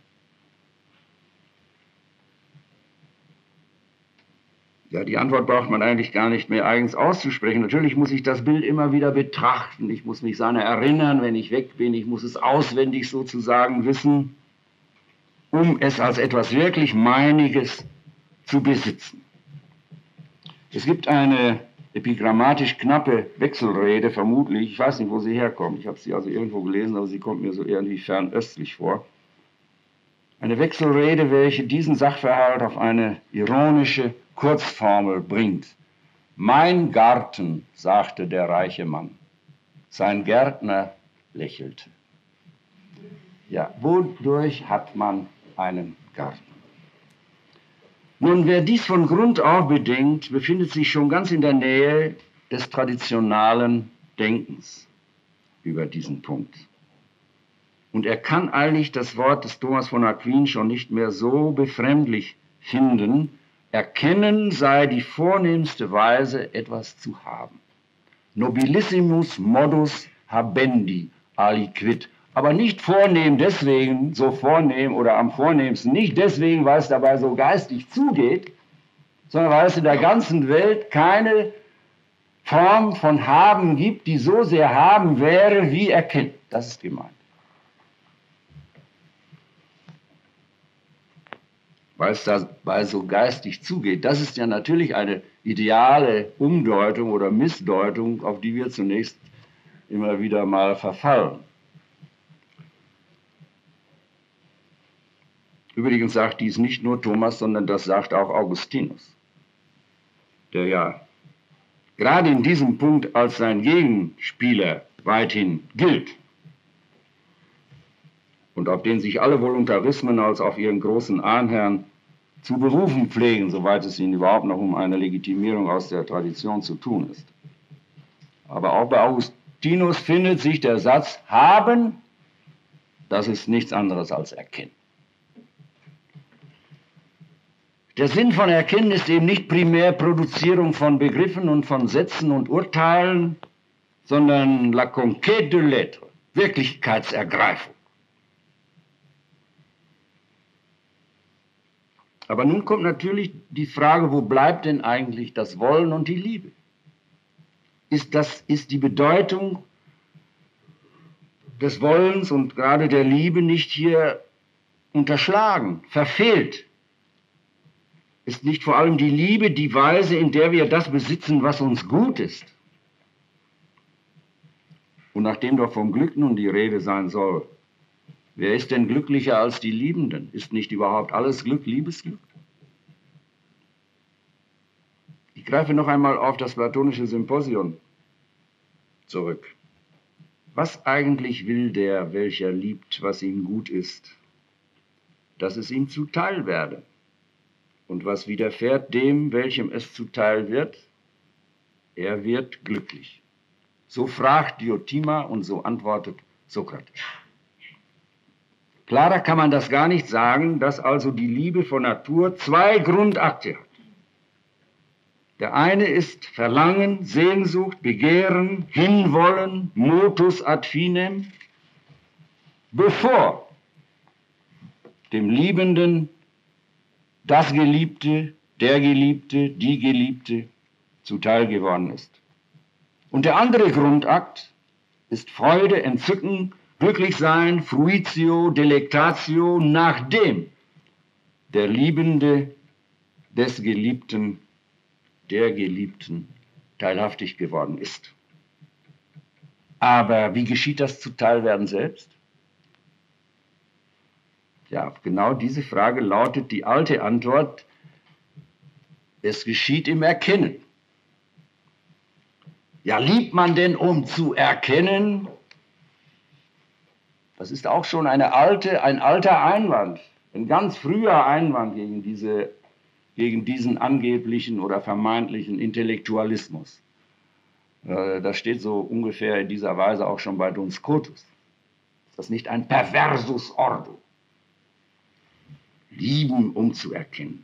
Ja, die Antwort braucht man eigentlich gar nicht mehr eigens auszusprechen. Natürlich muss ich das Bild immer wieder betrachten. Ich muss mich seiner erinnern, wenn ich weg bin. Ich muss es auswendig sozusagen wissen, um es als etwas wirklich Meiniges zu besitzen. Es gibt eine epigrammatisch knappe Wechselrede, vermutlich. Ich weiß nicht, wo sie herkommt. Ich habe sie also irgendwo gelesen, aber sie kommt mir so irgendwie fernöstlich vor. Eine Wechselrede, welche diesen Sachverhalt auf eine ironische Kurzformel bringt. Mein Garten, sagte der reiche Mann. Sein Gärtner lächelte. Ja, wodurch hat man einen Garten? Nun, wer dies von Grund auf bedenkt, befindet sich schon ganz in der Nähe des traditionalen Denkens über diesen Punkt. Und er kann eigentlich das Wort des Thomas von Aquin schon nicht mehr so befremdlich finden. Erkennen sei die vornehmste Weise, etwas zu haben. Nobilissimus modus habendi aliquid. Aber nicht vornehm deswegen, so vornehm oder am vornehmsten, nicht deswegen, weil es dabei so geistig zugeht, sondern weil es in der ganzen Welt keine Form von Haben gibt, die so sehr haben wäre wie Erkennen. Das ist gemeint. Weil es dabei so geistig zugeht. Das ist ja natürlich eine ideale Umdeutung oder Missdeutung, auf die wir zunächst immer wieder mal verfallen. Übrigens sagt dies nicht nur Thomas, sondern das sagt auch Augustinus, der ja gerade in diesem Punkt als sein Gegenspieler weithin gilt und auf den sich alle Voluntarismen als auf ihren großen Ahnherrn zu berufen pflegen, soweit es ihnen überhaupt noch um eine Legitimierung aus der Tradition zu tun ist. Aber auch bei Augustinus findet sich der Satz, haben, das ist nichts anderes als erkennen. Der Sinn von Erkennen ist eben nicht primär Produzierung von Begriffen und von Sätzen und Urteilen, sondern la conquête de l'être, Wirklichkeitsergreifung. Aber nun kommt natürlich die Frage, wo bleibt denn eigentlich das Wollen und die Liebe? Ist die Bedeutung des Wollens und gerade der Liebe nicht hier unterschlagen, verfehlt? Ist nicht vor allem die Liebe die Weise, in der wir das besitzen, was uns gut ist? Und nachdem doch vom Glück nun die Rede sein soll, wer ist denn glücklicher als die Liebenden? Ist nicht überhaupt alles Glück Liebesglück? Ich greife noch einmal auf das platonische Symposion zurück. Was eigentlich will der, welcher liebt, was ihm gut ist? Dass es ihm zuteil werde. Und was widerfährt dem, welchem es zuteil wird? Er wird glücklich. So fragt Diotima und so antwortet Sokrates. Klarer kann man das gar nicht sagen, dass also die Liebe von Natur zwei Grundakte hat. Der eine ist Verlangen, Sehnsucht, Begehren, Hinwollen, motus ad finem, bevor dem Liebenden das Geliebte, der Geliebte, die Geliebte zuteil geworden ist. Und der andere Grundakt ist Freude, Entzücken, Glücklichsein, Fruitio, Delectatio, nachdem der Liebende des Geliebten, der Geliebten teilhaftig geworden ist. Aber wie geschieht das Zuteilwerden selbst? Ja, auf genau diese Frage lautet die alte Antwort, es geschieht im Erkennen. Ja, liebt man denn, um zu erkennen? Das ist auch schon ein alter Einwand, ein ganz früher Einwand gegen diese gegen diesen angeblichen oder vermeintlichen Intellektualismus. Das steht so ungefähr in dieser Weise auch schon bei Duns Scotus. Ist das nicht ein perversus ordo? Lieben, um zu erkennen.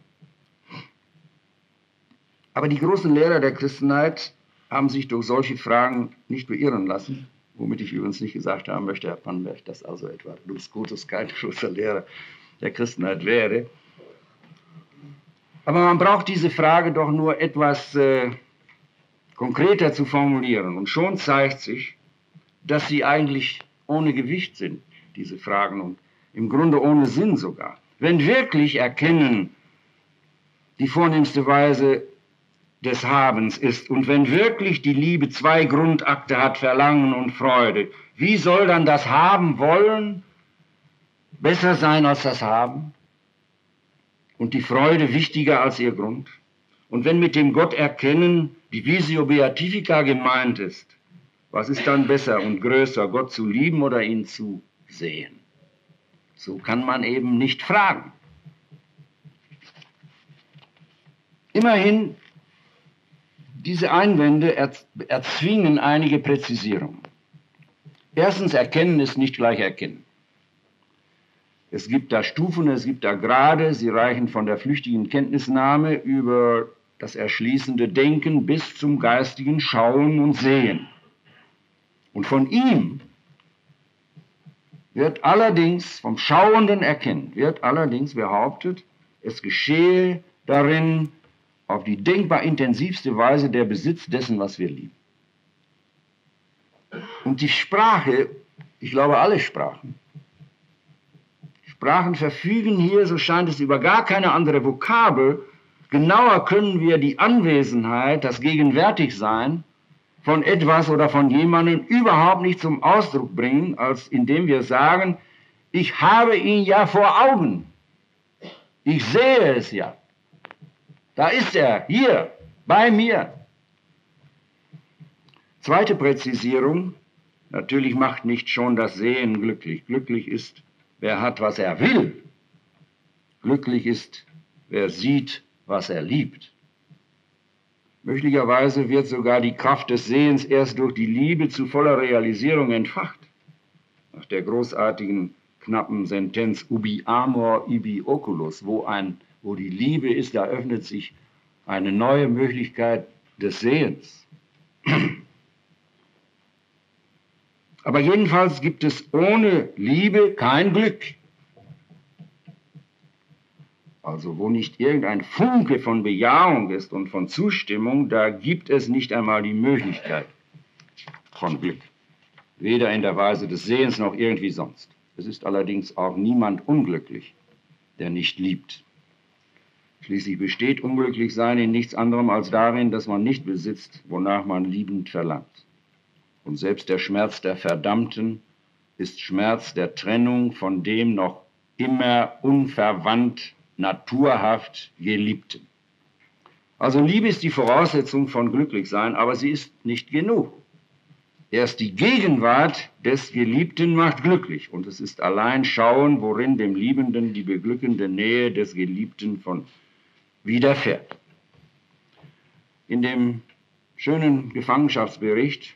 Aber die großen Lehrer der Christenheit haben sich durch solche Fragen nicht beirren lassen, womit ich übrigens nicht gesagt haben möchte, Herr Pannenberg, dass also etwa Duns Scotus kein großer Lehrer der Christenheit wäre. Aber man braucht diese Frage doch nur etwas konkreter zu formulieren. Und schon zeigt sich, dass sie eigentlich ohne Gewicht sind, diese Fragen, und im Grunde ohne Sinn sogar. Wenn wirklich Erkennen die vornehmste Weise des Habens ist und wenn wirklich die Liebe zwei Grundakte hat, Verlangen und Freude, wie soll dann das Haben wollen besser sein als das Haben und die Freude wichtiger als ihr Grund? Und wenn mit dem Gott erkennen die Visio Beatifica gemeint ist, was ist dann besser und größer, Gott zu lieben oder ihn zu sehen? So kann man eben nicht fragen. Immerhin, diese Einwände erzwingen einige Präzisierungen. Erstens, Erkennen ist nicht gleich Erkennen. Es gibt da Stufen, es gibt da Grade, sie reichen von der flüchtigen Kenntnisnahme über das erschließende Denken bis zum geistigen Schauen und Sehen. Und von ihm wird allerdings, vom schauenden Erkennen, wird allerdings behauptet, es geschehe darin auf die denkbar intensivste Weise der Besitz dessen, was wir lieben. Und die Sprache, ich glaube alle Sprachen verfügen hier, so scheint es, über gar keine andere Vokabel. Genauer können wir die Anwesenheit, das Gegenwärtigsein von etwas oder von jemandem überhaupt nicht zum Ausdruck bringen, als indem wir sagen, ich habe ihn ja vor Augen. Ich sehe es ja. Da ist er, hier, bei mir. Zweite Präzisierung, natürlich macht nicht schon das Sehen glücklich. Glücklich ist, wer hat, was er will. Glücklich ist, wer sieht, was er liebt. Möglicherweise wird sogar die Kraft des Sehens erst durch die Liebe zu voller Realisierung entfacht. Nach der großartigen, knappen Sentenz ubi amor, ibi oculus, wo die Liebe ist, da öffnet sich eine neue Möglichkeit des Sehens. Aber jedenfalls gibt es ohne Liebe kein Glück. Also wo nicht irgendein Funke von Bejahung ist und von Zustimmung, da gibt es nicht einmal die Möglichkeit von Glück. Weder in der Weise des Sehens noch irgendwie sonst. Es ist allerdings auch niemand unglücklich, der nicht liebt. Schließlich besteht Unglücklichsein in nichts anderem als darin, dass man nicht besitzt, wonach man liebend verlangt. Und selbst der Schmerz der Verdammten ist Schmerz der Trennung von dem noch immer unverwandt, naturhaft Geliebten. Also Liebe ist die Voraussetzung von Glücklichsein, aber sie ist nicht genug. Erst die Gegenwart des Geliebten macht glücklich und es ist allein Schauen, worin dem Liebenden die beglückende Nähe des Geliebten von widerfährt. In dem schönen Gefangenschaftsbericht,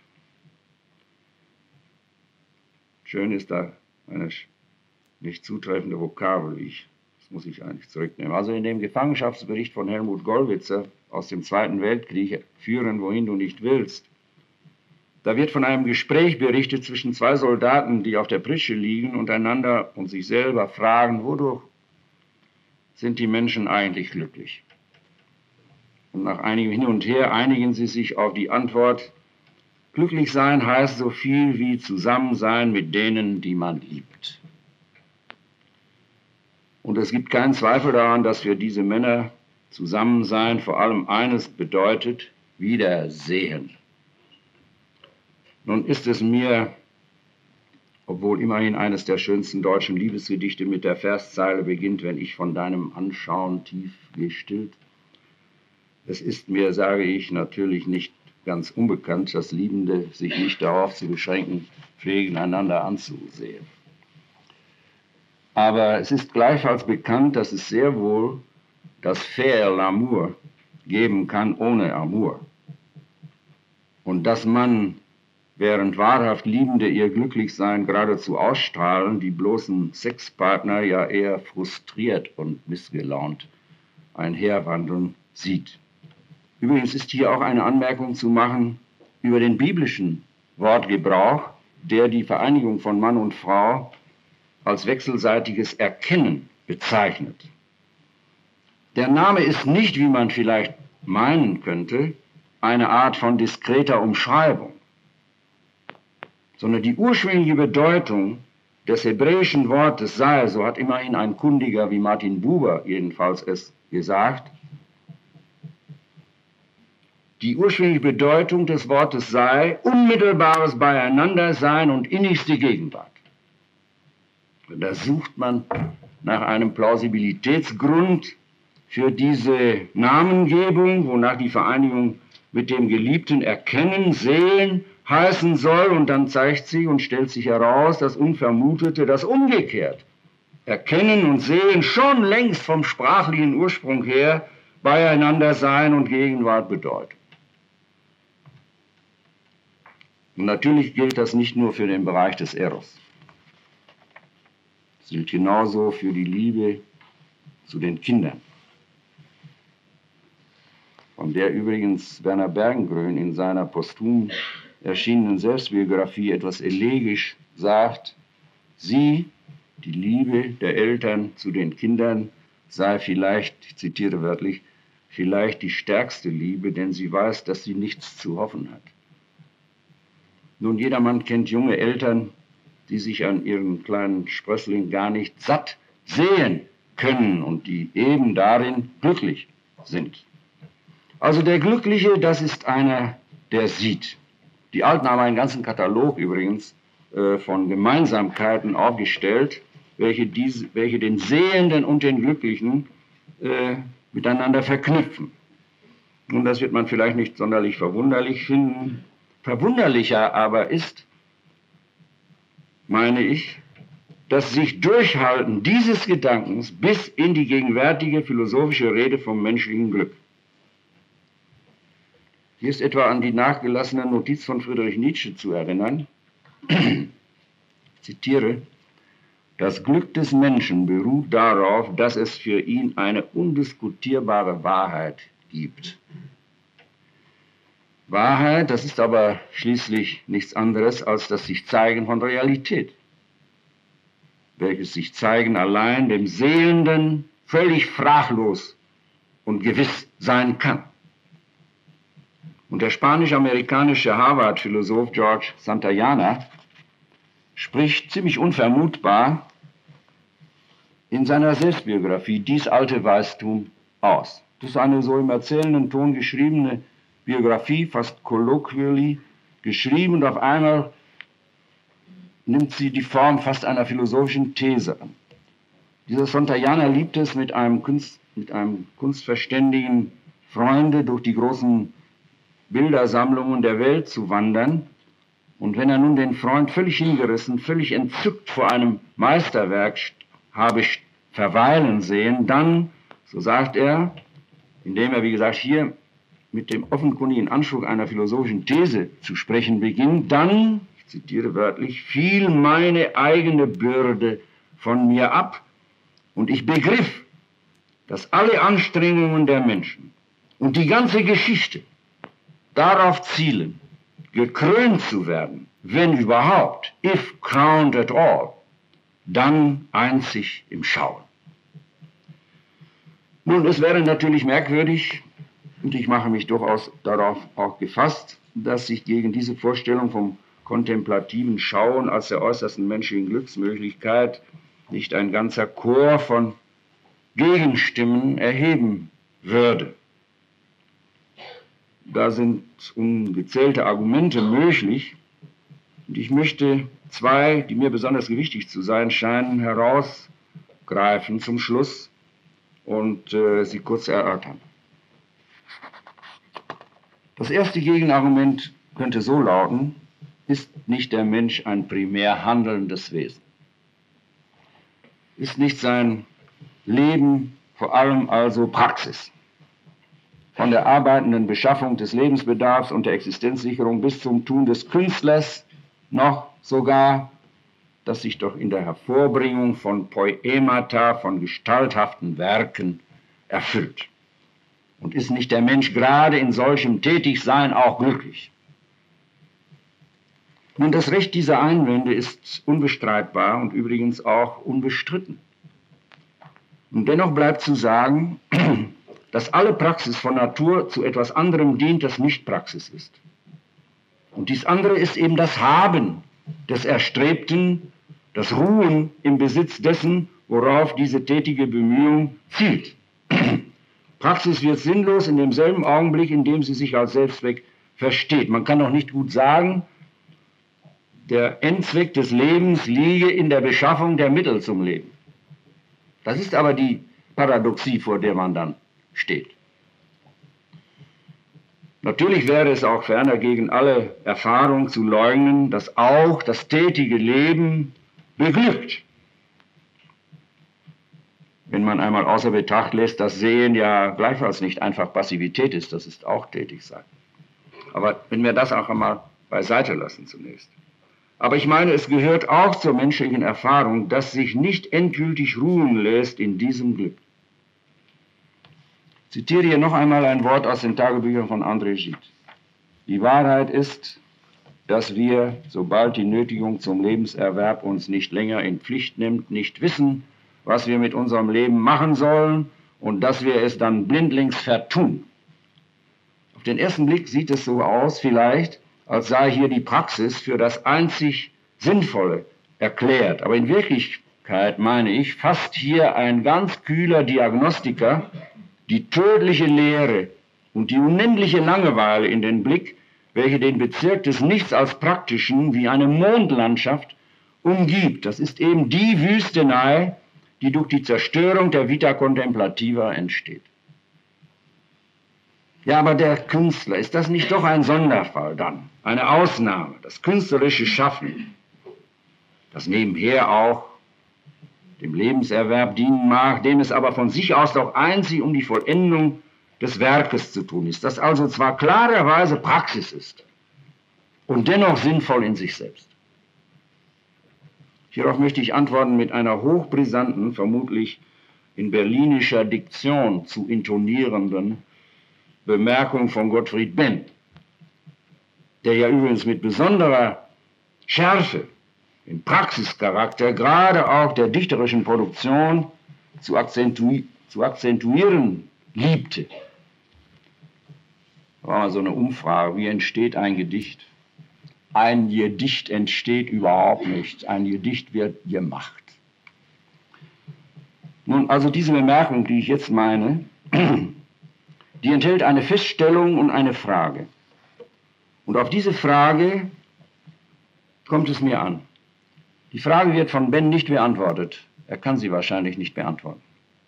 schön ist da eine nicht zutreffende Vokabel, das muss ich eigentlich zurücknehmen. Also in dem Gefangenschaftsbericht von Helmut Gollwitzer aus dem Zweiten Weltkrieg, Führen, wohin du nicht willst, da wird von einem Gespräch berichtet zwischen zwei Soldaten, die auf der Pritsche liegen und einander und sich selber fragen, wodurch sind die Menschen eigentlich glücklich? Und nach einigem Hin und Her einigen sie sich auf die Antwort, glücklich sein heißt so viel wie zusammen sein mit denen, die man liebt. Und es gibt keinen Zweifel daran, dass für diese Männer Zusammensein vor allem eines bedeutet, Wiedersehen. Nun ist es mir, obwohl immerhin eines der schönsten deutschen Liebesgedichte mit der Verszeile beginnt, wenn ich von deinem Anschauen tief gestillt, es ist mir, sage ich, natürlich nicht ganz unbekannt, dass Liebende sich nicht darauf zu beschränken pflegen, einander anzusehen. Aber es ist gleichfalls bekannt, dass es sehr wohl das faire l'amour geben kann ohne Amour. Und dass man, während wahrhaft Liebende ihr Glücklichsein geradezu ausstrahlen, die bloßen Sexpartner ja eher frustriert und missgelaunt einherwandeln sieht. Übrigens ist hier auch eine Anmerkung zu machen über den biblischen Wortgebrauch, der die Vereinigung von Mann und Frau als wechselseitiges Erkennen bezeichnet. Der Name ist nicht, wie man vielleicht meinen könnte, eine Art von diskreter Umschreibung, sondern die ursprüngliche Bedeutung des hebräischen Wortes sei, so hat immerhin ein Kundiger wie Martin Buber jedenfalls es gesagt, die ursprüngliche Bedeutung des Wortes sei unmittelbares Beieinandersein und innigste Gegenwart. Da sucht man nach einem Plausibilitätsgrund für diese Namengebung, wonach die Vereinigung mit dem Geliebten erkennen, sehen heißen soll, und dann zeigt sie und stellt sich heraus, das Unvermutete, das umgekehrt. Erkennen und sehen schon längst vom sprachlichen Ursprung her beieinander sein und Gegenwart bedeutet. Und natürlich gilt das nicht nur für den Bereich des Eros. Es gilt genauso für die Liebe zu den Kindern, von der übrigens Werner Bergengruen in seiner posthum erschienenen Selbstbiografie etwas elegisch sagt, sie, die Liebe der Eltern zu den Kindern, sei vielleicht, ich zitiere wörtlich, vielleicht die stärkste Liebe, denn sie weiß, dass sie nichts zu hoffen hat. Nun, jedermann kennt junge Eltern, die sich an ihren kleinen Sprössling gar nicht satt sehen können und die eben darin glücklich sind. Also der Glückliche, das ist einer, der sieht. Die Alten haben einen ganzen Katalog übrigens von Gemeinsamkeiten aufgestellt, welche den Sehenden und den Glücklichen miteinander verknüpfen. Nun, das wird man vielleicht nicht sonderlich verwunderlich finden. Verwunderlicher aber ist, meine ich, das sich Durchhalten dieses Gedankens bis in die gegenwärtige philosophische Rede vom menschlichen Glück. Hier ist etwa an die nachgelassene Notiz von Friedrich Nietzsche zu erinnern. Ich zitiere: Das Glück des Menschen beruht darauf, dass es für ihn eine undiskutierbare Wahrheit gibt. Wahrheit, das ist aber schließlich nichts anderes als das Sich-Zeigen von Realität, welches Sich-Zeigen allein dem Sehenden völlig fraglos und gewiss sein kann. Und der spanisch-amerikanische Harvard-Philosoph George Santayana spricht ziemlich unvermutbar in seiner Selbstbiografie dies alte Weistum aus. Das ist eine so im erzählenden Ton geschriebene Biografie, fast colloquially geschrieben, und auf einmal nimmt sie die Form fast einer philosophischen These an. Dieser Santayana liebt es, mit einem kunstverständigen Freunde durch die großen Bildersammlungen der Welt zu wandern. Und wenn er nun den Freund völlig hingerissen, völlig entzückt vor einem Meisterwerk habe verweilen sehen, dann, so sagt er, indem er, wie gesagt, hier mit dem offenkundigen Anspruch einer philosophischen These zu sprechen beginnt, dann, ich zitiere wörtlich, fiel meine eigene Bürde von mir ab und ich begriff, dass alle Anstrengungen der Menschen und die ganze Geschichte darauf zielen, gekrönt zu werden, wenn überhaupt, if crowned at all, dann einzig im Schauen. Nun, es wäre natürlich merkwürdig, und ich mache mich durchaus darauf auch gefasst, dass sich gegen diese Vorstellung vom kontemplativen Schauen als der äußersten menschlichen Glücksmöglichkeit nicht ein ganzer Chor von Gegenstimmen erheben würde. Da sind ungezählte Argumente möglich, und ich möchte zwei, die mir besonders gewichtig zu sein scheinen, herausgreifen zum Schluss und sie kurz erörtern. Das erste Gegenargument könnte so lauten: Ist nicht der Mensch ein primär handelndes Wesen? Ist nicht sein Leben vor allem also Praxis. Von der arbeitenden Beschaffung des Lebensbedarfs und der Existenzsicherung bis zum Tun des Künstlers, noch sogar, das sich doch in der Hervorbringung von Poemata, von gestalthaften Werken erfüllt. Und ist nicht der Mensch gerade in solchem Tätigsein auch glücklich? Nun, das Recht dieser Einwände ist unbestreitbar und übrigens auch unbestritten. Und dennoch bleibt zu sagen, dass alle Praxis von Natur zu etwas anderem dient, das nicht Praxis ist. Und dies andere ist eben das Haben des Erstrebten, das Ruhen im Besitz dessen, worauf diese tätige Bemühung zielt. Praxis wird sinnlos in demselben Augenblick, in dem sie sich als Selbstzweck versteht. Man kann doch nicht gut sagen, der Endzweck des Lebens liege in der Beschaffung der Mittel zum Leben. Das ist aber die Paradoxie, vor der man dann steht. Natürlich wäre es auch ferner gegen alle Erfahrung zu leugnen, dass auch das tätige Leben beglückt. Wenn man einmal außer Betracht lässt, dass Sehen ja gleichfalls nicht einfach Passivität ist, das ist auch Tätigsein. Aber wenn wir das auch einmal beiseite lassen zunächst. Aber ich meine, es gehört auch zur menschlichen Erfahrung, dass sich nicht endgültig ruhen lässt in diesem Glück. Ich zitiere hier noch einmal ein Wort aus den Tagebüchern von André Gide. Die Wahrheit ist, dass wir, sobald die Nötigung zum Lebenserwerb uns nicht länger in Pflicht nimmt, nicht wissen, was wir mit unserem Leben machen sollen und dass wir es dann blindlings vertun. Auf den ersten Blick sieht es so aus, vielleicht, als sei hier die Praxis für das einzig Sinnvolle erklärt. Aber in Wirklichkeit, meine ich, fasst hier ein ganz kühler Diagnostiker die tödliche Leere und die unendliche Langeweile in den Blick, welche den Bezirk des Nichts als Praktischen wie eine Mondlandschaft umgibt. Das ist eben die Wüstenei, die durch die Zerstörung der Vita Contemplativa entsteht. Ja, aber der Künstler, ist das nicht doch ein Sonderfall dann, eine Ausnahme, das künstlerische Schaffen, das nebenher auch dem Lebenserwerb dienen mag, dem es aber von sich aus doch einzig um die Vollendung des Werkes zu tun ist, das also zwar klarerweise Praxis ist und dennoch sinnvoll in sich selbst. Hierauf möchte ich antworten mit einer hochbrisanten, vermutlich in berlinischer Diktion zu intonierenden Bemerkung von Gottfried Benn, der ja übrigens mit besonderer Schärfe im Praxischarakter gerade auch der dichterischen Produktion zu akzentuieren liebte. Da war mal so eine Umfrage, wie entsteht ein Gedicht? Ein Gedicht entsteht überhaupt nicht, ein Gedicht wird gemacht. Nun, also diese Bemerkung, die ich jetzt meine, die enthält eine Feststellung und eine Frage. Und auf diese Frage kommt es mir an. Die Frage wird von Ben nicht beantwortet. Er kann sie wahrscheinlich nicht beantworten.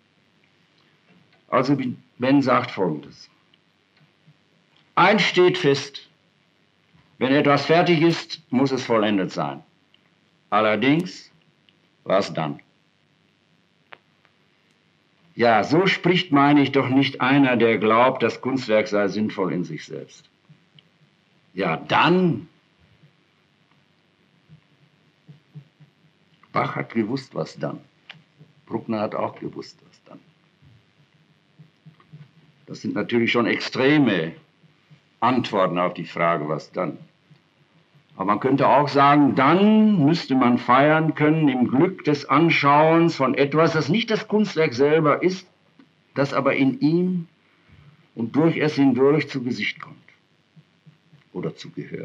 Also Ben sagt Folgendes. Eins steht fest, wenn etwas fertig ist, muss es vollendet sein. Allerdings, was dann? Ja, so spricht, meine ich, doch nicht einer, der glaubt, das Kunstwerk sei sinnvoll in sich selbst. Ja, dann. Bach hat gewusst, was dann. Bruckner hat auch gewusst, was dann. Das sind natürlich schon extreme Antworten auf die Frage, was dann. Aber man könnte auch sagen, dann müsste man feiern können im Glück des Anschauens von etwas, das nicht das Kunstwerk selber ist, das aber in ihm und durch es hindurch zu Gesicht kommt oder zu Gehör.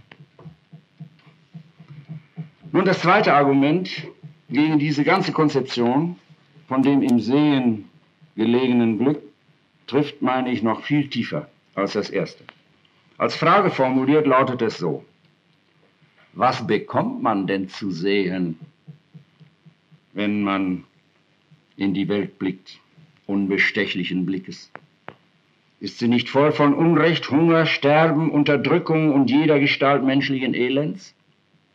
Nun, das zweite Argument gegen diese ganze Konzeption von dem im Sehen gelegenen Glück trifft, meine ich, noch viel tiefer als das erste. Als Frage formuliert lautet es so: Was bekommt man denn zu sehen, wenn man in die Welt blickt, unbestechlichen Blickes? Ist sie nicht voll von Unrecht, Hunger, Sterben, Unterdrückung und jeder Gestalt menschlichen Elends?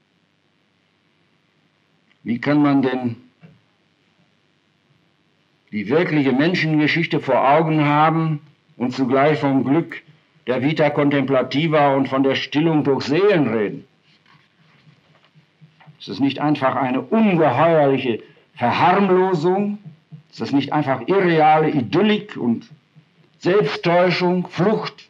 Wie kann man denn die wirkliche Menschengeschichte vor Augen haben und zugleich vom Glück der Vita Contemplativa und von der Stillung durch Seelen reden? Ist es nicht einfach eine ungeheuerliche Verharmlosung? Ist das nicht einfach irreale Idyllik und Selbsttäuschung, Flucht?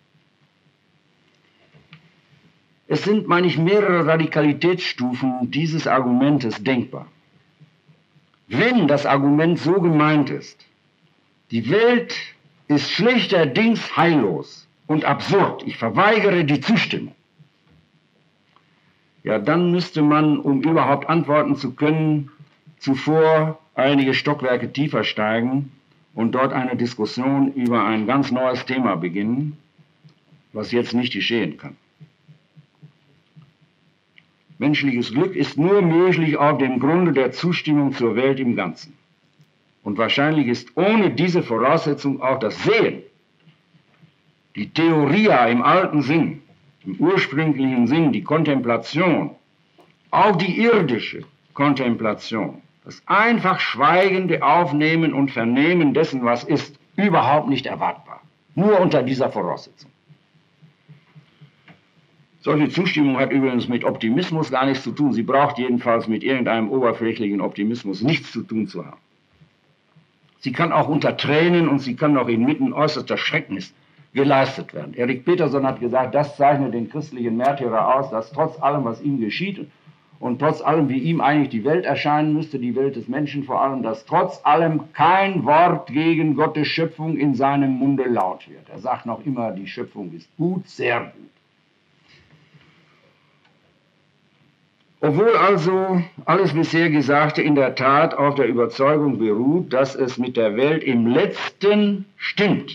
Es sind, meine ich, mehrere Radikalitätsstufen dieses Argumentes denkbar. Wenn das Argument so gemeint ist, die Welt ist schlechterdings heillos und absurd, ich verweigere die Zustimmung, ja, dann müsste man, um überhaupt antworten zu können, zuvor einige Stockwerke tiefer steigen und dort eine Diskussion über ein ganz neues Thema beginnen, was jetzt nicht geschehen kann. Menschliches Glück ist nur möglich auf dem Grunde der Zustimmung zur Welt im Ganzen. Und wahrscheinlich ist ohne diese Voraussetzung auch das Sehen, die Theoria im alten Sinn, im ursprünglichen Sinn, die Kontemplation, auch die irdische Kontemplation, das einfach schweigende Aufnehmen und Vernehmen dessen, was ist, überhaupt nicht erwartbar. Nur unter dieser Voraussetzung. Solche Zustimmung hat übrigens mit Optimismus gar nichts zu tun. Sie braucht jedenfalls mit irgendeinem oberflächlichen Optimismus nichts zu tun zu haben. Sie kann auch unter Tränen und sie kann auch inmitten äußerster Schrecknis geleistet werden. Erik Peterson hat gesagt, das zeichnet den christlichen Märtyrer aus, dass trotz allem, was ihm geschieht und trotz allem, wie ihm eigentlich die Welt erscheinen müsste, die Welt des Menschen vor allem, dass trotz allem kein Wort gegen Gottes Schöpfung in seinem Munde laut wird. Er sagt noch immer, die Schöpfung ist gut, sehr gut. Obwohl also alles bisher Gesagte in der Tat auf der Überzeugung beruht, dass es mit der Welt im Letzten stimmt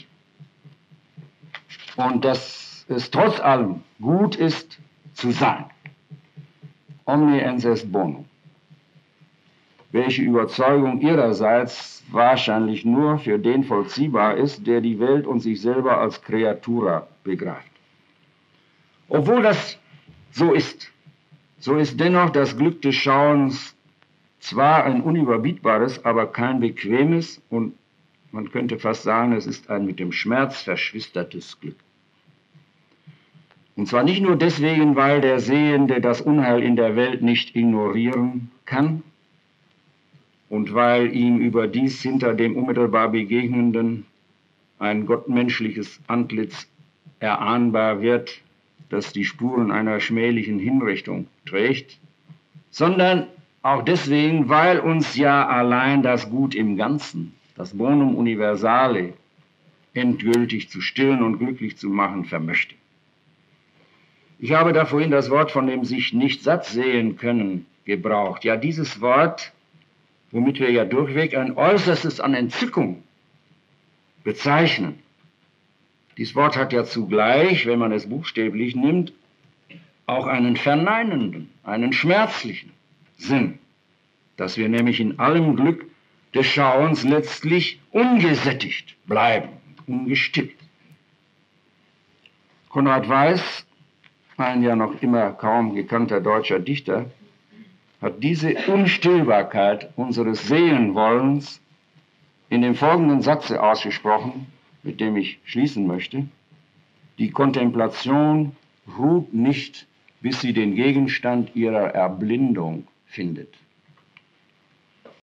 und dass es trotz allem gut ist zu sein. Omne ens est bonum. Welche Überzeugung ihrerseits wahrscheinlich nur für den vollziehbar ist, der die Welt und sich selber als Creatura begreift. Obwohl das so ist dennoch das Glück des Schauens zwar ein unüberbietbares, aber kein bequemes und man könnte fast sagen, es ist ein mit dem Schmerz verschwistertes Glück. Und zwar nicht nur deswegen, weil der Sehende das Unheil in der Welt nicht ignorieren kann und weil ihm überdies hinter dem unmittelbar Begegnenden ein gottmenschliches Antlitz erahnbar wird, das die Spuren einer schmählichen Hinrichtung trägt, sondern auch deswegen, weil uns ja allein das Gut im Ganzen, das Bonum Universale, endgültig zu stillen und glücklich zu machen vermöchte. Ich habe da vorhin das Wort von dem sich nicht satt sehen können gebraucht. Ja, dieses Wort, womit wir ja durchweg ein Äußerstes an Entzückung bezeichnen. Dieses Wort hat ja zugleich, wenn man es buchstäblich nimmt, auch einen verneinenden, einen schmerzlichen Sinn, dass wir nämlich in allem Glück des Schauens letztlich ungesättigt bleiben, ungestillt. Konrad Weiß, ein ja noch immer kaum gekannter deutscher Dichter, hat diese Unstillbarkeit unseres Seelenwollens in dem folgenden Satze ausgesprochen, mit dem ich schließen möchte: Die Kontemplation ruht nicht, bis sie den Gegenstand ihrer Erblindung findet.